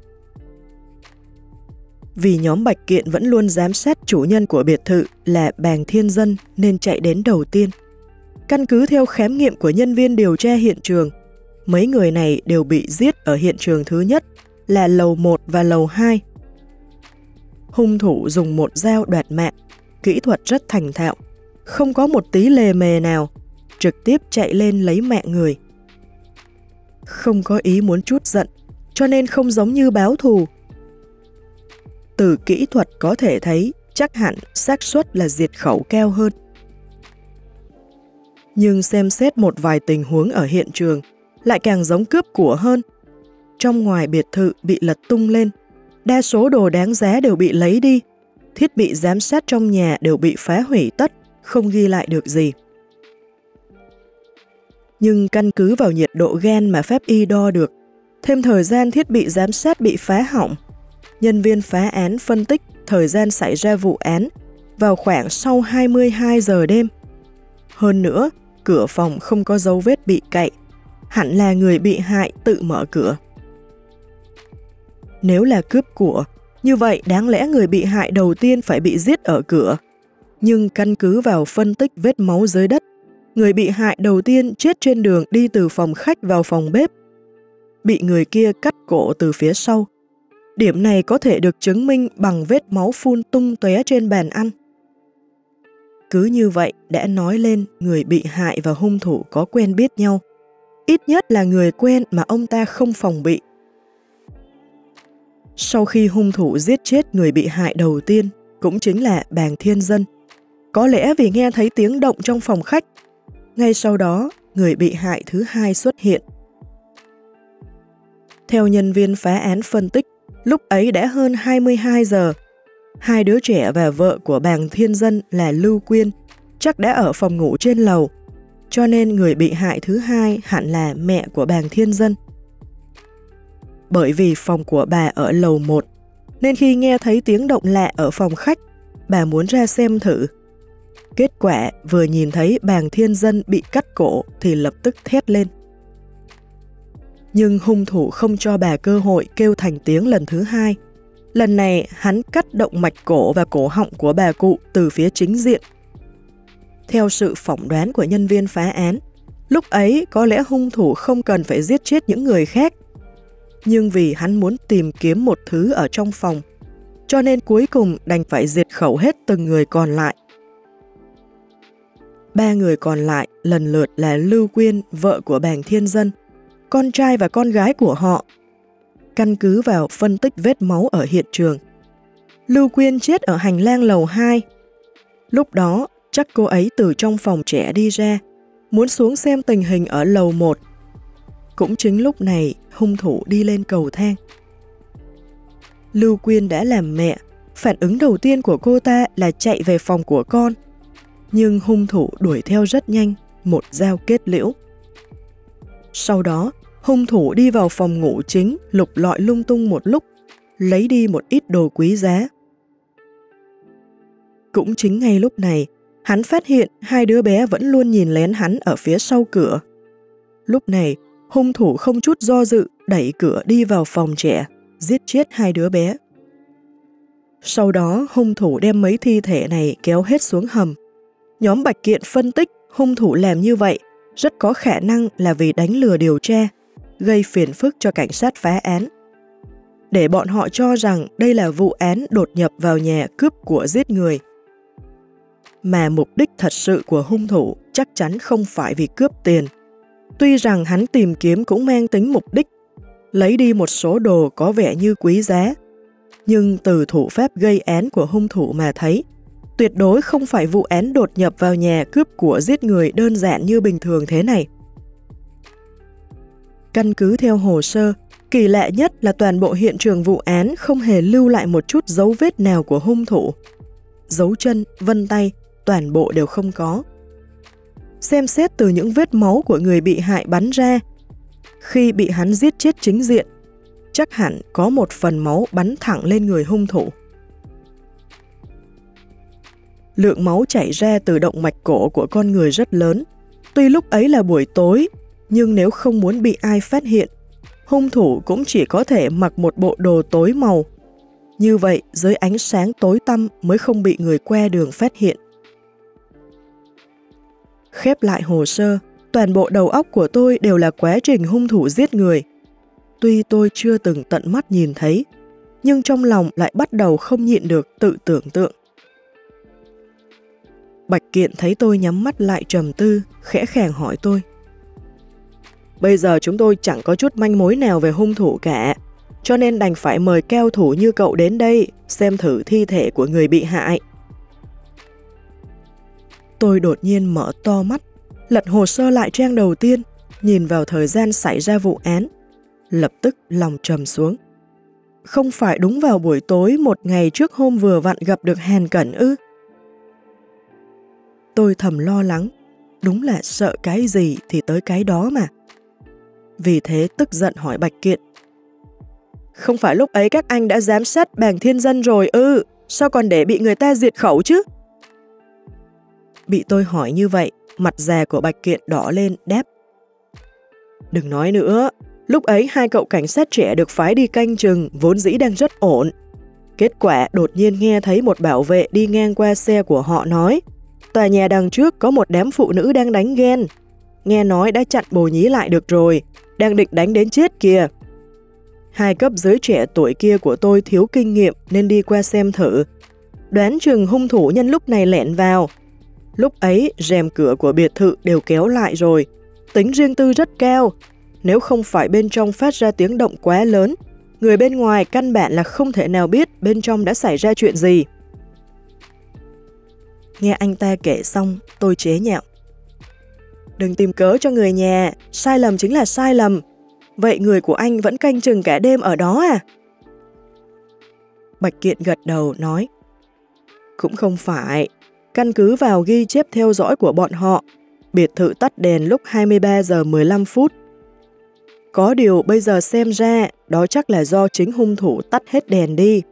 Vì nhóm Bạch Kiện vẫn luôn giám sát chủ nhân của biệt thự là Bàng Thiên Dân nên chạy đến đầu tiên. Căn cứ theo khám nghiệm của nhân viên điều tra hiện trường, mấy người này đều bị giết ở hiện trường thứ nhất là lầu 1 và lầu 2. Hung thủ dùng một dao đoạt mạng, kỹ thuật rất thành thạo, không có một tí lề mề nào, trực tiếp chạy lên lấy mạng người. Không có ý muốn trút giận, cho nên không giống như báo thù. Từ kỹ thuật có thể thấy chắc hẳn xác suất là diệt khẩu cao hơn. Nhưng xem xét một vài tình huống ở hiện trường lại càng giống cướp của hơn. Trong ngoài biệt thự bị lật tung lên, đa số đồ đáng giá đều bị lấy đi, thiết bị giám sát trong nhà đều bị phá hủy tất, không ghi lại được gì. Nhưng căn cứ vào nhiệt độ gan mà pháp y đo được, thêm thời gian thiết bị giám sát bị phá hỏng, nhân viên phá án phân tích thời gian xảy ra vụ án vào khoảng sau 22 giờ đêm. Hơn nữa, cửa phòng không có dấu vết bị cậy, hẳn là người bị hại tự mở cửa. Nếu là cướp của, như vậy đáng lẽ người bị hại đầu tiên phải bị giết ở cửa. Nhưng căn cứ vào phân tích vết máu dưới đất, người bị hại đầu tiên chết trên đường đi từ phòng khách vào phòng bếp, bị người kia cắt cổ từ phía sau. Điểm này có thể được chứng minh bằng vết máu phun tung tóe trên bàn ăn. Cứ như vậy đã nói lên người bị hại và hung thủ có quen biết nhau. Ít nhất là người quen mà ông ta không phòng bị. Sau khi hung thủ giết chết người bị hại đầu tiên, cũng chính là Bàng Thiên Dân, có lẽ vì nghe thấy tiếng động trong phòng khách, ngay sau đó người bị hại thứ hai xuất hiện. Theo nhân viên phá án phân tích, lúc ấy đã hơn 22 giờ. Hai đứa trẻ và vợ của Bàng Thiên Dân là Lưu Quyên chắc đã ở phòng ngủ trên lầu, cho nên người bị hại thứ hai hẳn là mẹ của Bàng Thiên Dân. Bởi vì phòng của bà ở lầu 1, nên khi nghe thấy tiếng động lạ ở phòng khách, bà muốn ra xem thử. Kết quả vừa nhìn thấy Bàng Thiên Dân bị cắt cổ thì lập tức thét lên. Nhưng hung thủ không cho bà cơ hội kêu thành tiếng lần thứ hai. Lần này hắn cắt động mạch cổ và cổ họng của bà cụ từ phía chính diện. Theo sự phỏng đoán của nhân viên phá án, lúc ấy có lẽ hung thủ không cần phải giết chết những người khác. Nhưng vì hắn muốn tìm kiếm một thứ ở trong phòng, cho nên cuối cùng đành phải diệt khẩu hết từng người còn lại. 3 người còn lại lần lượt là Lưu Quyên, vợ của Bàng Thiên Dân, con trai và con gái của họ. Căn cứ vào phân tích vết máu ở hiện trường, Lưu Quyên chết ở hành lang lầu 2. Lúc đó, chắc cô ấy từ trong phòng trẻ đi ra, muốn xuống xem tình hình ở lầu 1. Cũng chính lúc này, hung thủ đi lên cầu thang. Lưu Quyên đã làm mẹ, phản ứng đầu tiên của cô ta là chạy về phòng của con. Nhưng hung thủ đuổi theo rất nhanh, một dao kết liễu. Sau đó, hung thủ đi vào phòng ngủ chính, lục lọi lung tung một lúc, lấy đi một ít đồ quý giá. Cũng chính ngay lúc này, hắn phát hiện 2 đứa bé vẫn luôn nhìn lén hắn ở phía sau cửa. Lúc này, hung thủ không chút do dự đẩy cửa đi vào phòng trẻ, giết chết 2 đứa bé. Sau đó, hung thủ đem mấy thi thể này kéo hết xuống hầm. Nhóm Bạch Kiện phân tích hung thủ làm như vậy rất có khả năng là vì đánh lừa điều tra, gây phiền phức cho cảnh sát phá án. Để bọn họ cho rằng đây là vụ án đột nhập vào nhà cướp của giết người. Mà mục đích thật sự của hung thủ chắc chắn không phải vì cướp tiền. Tuy rằng hắn tìm kiếm cũng mang tính mục đích, lấy đi một số đồ có vẻ như quý giá, nhưng từ thủ pháp gây án của hung thủ mà thấy, tuyệt đối không phải vụ án đột nhập vào nhà cướp của giết người đơn giản như bình thường thế này. Căn cứ theo hồ sơ, kỳ lạ nhất là toàn bộ hiện trường vụ án không hề lưu lại một chút dấu vết nào của hung thủ. Dấu chân, vân tay, toàn bộ đều không có. Xem xét từ những vết máu của người bị hại bắn ra, khi bị hắn giết chết chính diện, chắc hẳn có một phần máu bắn thẳng lên người hung thủ. Lượng máu chảy ra từ động mạch cổ của con người rất lớn. Tuy lúc ấy là buổi tối, nhưng nếu không muốn bị ai phát hiện, hung thủ cũng chỉ có thể mặc một bộ đồ tối màu. Như vậy, dưới ánh sáng tối tăm mới không bị người qua đường phát hiện. Khép lại hồ sơ, toàn bộ đầu óc của tôi đều là quá trình hung thủ giết người. Tuy tôi chưa từng tận mắt nhìn thấy, nhưng trong lòng lại bắt đầu không nhịn được tự tưởng tượng. Bạch Kiện thấy tôi nhắm mắt lại trầm tư, khẽ khàng hỏi tôi. Bây giờ chúng tôi chẳng có chút manh mối nào về hung thủ cả, cho nên đành phải mời cao thủ như cậu đến đây, xem thử thi thể của người bị hại. Tôi đột nhiên mở to mắt, lật hồ sơ lại trang đầu tiên, nhìn vào thời gian xảy ra vụ án. Lập tức lòng trầm xuống. Không phải đúng vào buổi tối một ngày trước hôm vừa vặn gặp được Hàn Cẩn ư? Tôi thầm lo lắng, đúng là sợ cái gì thì tới cái đó mà. Vì thế tức giận hỏi Bạch Kiện. Không phải lúc ấy các anh đã giám sát Bàng Thiên Dân rồi ư? Sao còn để bị người ta diệt khẩu chứ? Bị tôi hỏi như vậy, mặt già của Bạch Kiện đỏ lên đáp. Đừng nói nữa, lúc ấy 2 cậu cảnh sát trẻ được phái đi canh chừng vốn dĩ đang rất ổn. Kết quả đột nhiên nghe thấy một bảo vệ đi ngang qua xe của họ nói tòa nhà đằng trước có một đám phụ nữ đang đánh ghen. Nghe nói đã chặn bồ nhí lại được rồi, đang định đánh đến chết kìa. 2 cấp dưới trẻ tuổi kia của tôi thiếu kinh nghiệm nên đi qua xem thử. Đoán chừng hung thủ nhân lúc này lẻn vào. Lúc ấy rèm cửa của biệt thự đều kéo lại rồi, tính riêng tư rất cao. Nếu không phải bên trong phát ra tiếng động quá lớn, người bên ngoài căn bản là không thể nào biết bên trong đã xảy ra chuyện gì. Nghe anh ta kể xong, tôi chế nhạo. Đừng tìm cớ cho người nhà, sai lầm chính là sai lầm. Vậy người của anh vẫn canh chừng cả đêm ở đó à? Bạch Kiện gật đầu nói. Cũng không phải. Căn cứ vào ghi chép theo dõi của bọn họ, biệt thự tắt đèn lúc 23 giờ 15 phút. Có điều bây giờ xem ra, đó chắc là do chính hung thủ tắt hết đèn đi.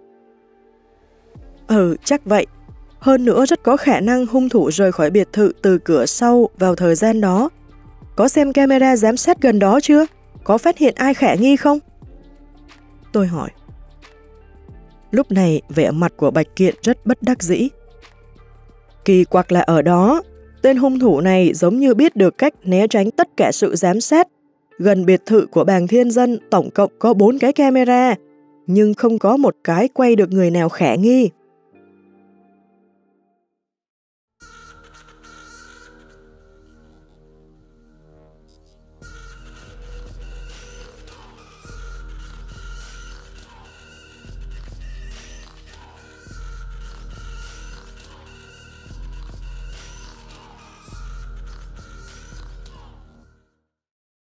Chắc vậy. Hơn nữa rất có khả năng hung thủ rời khỏi biệt thự từ cửa sau vào thời gian đó. Có xem camera giám sát gần đó chưa? Có phát hiện ai khả nghi không? Tôi hỏi. Lúc này vẻ mặt của Bạch Kiện rất bất đắc dĩ. Kỳ quặc là ở đó, tên hung thủ này giống như biết được cách né tránh tất cả sự giám sát, gần biệt thự của Bàng Thiên Dân tổng cộng có 4 cái camera, nhưng không có một cái quay được người nào khả nghi.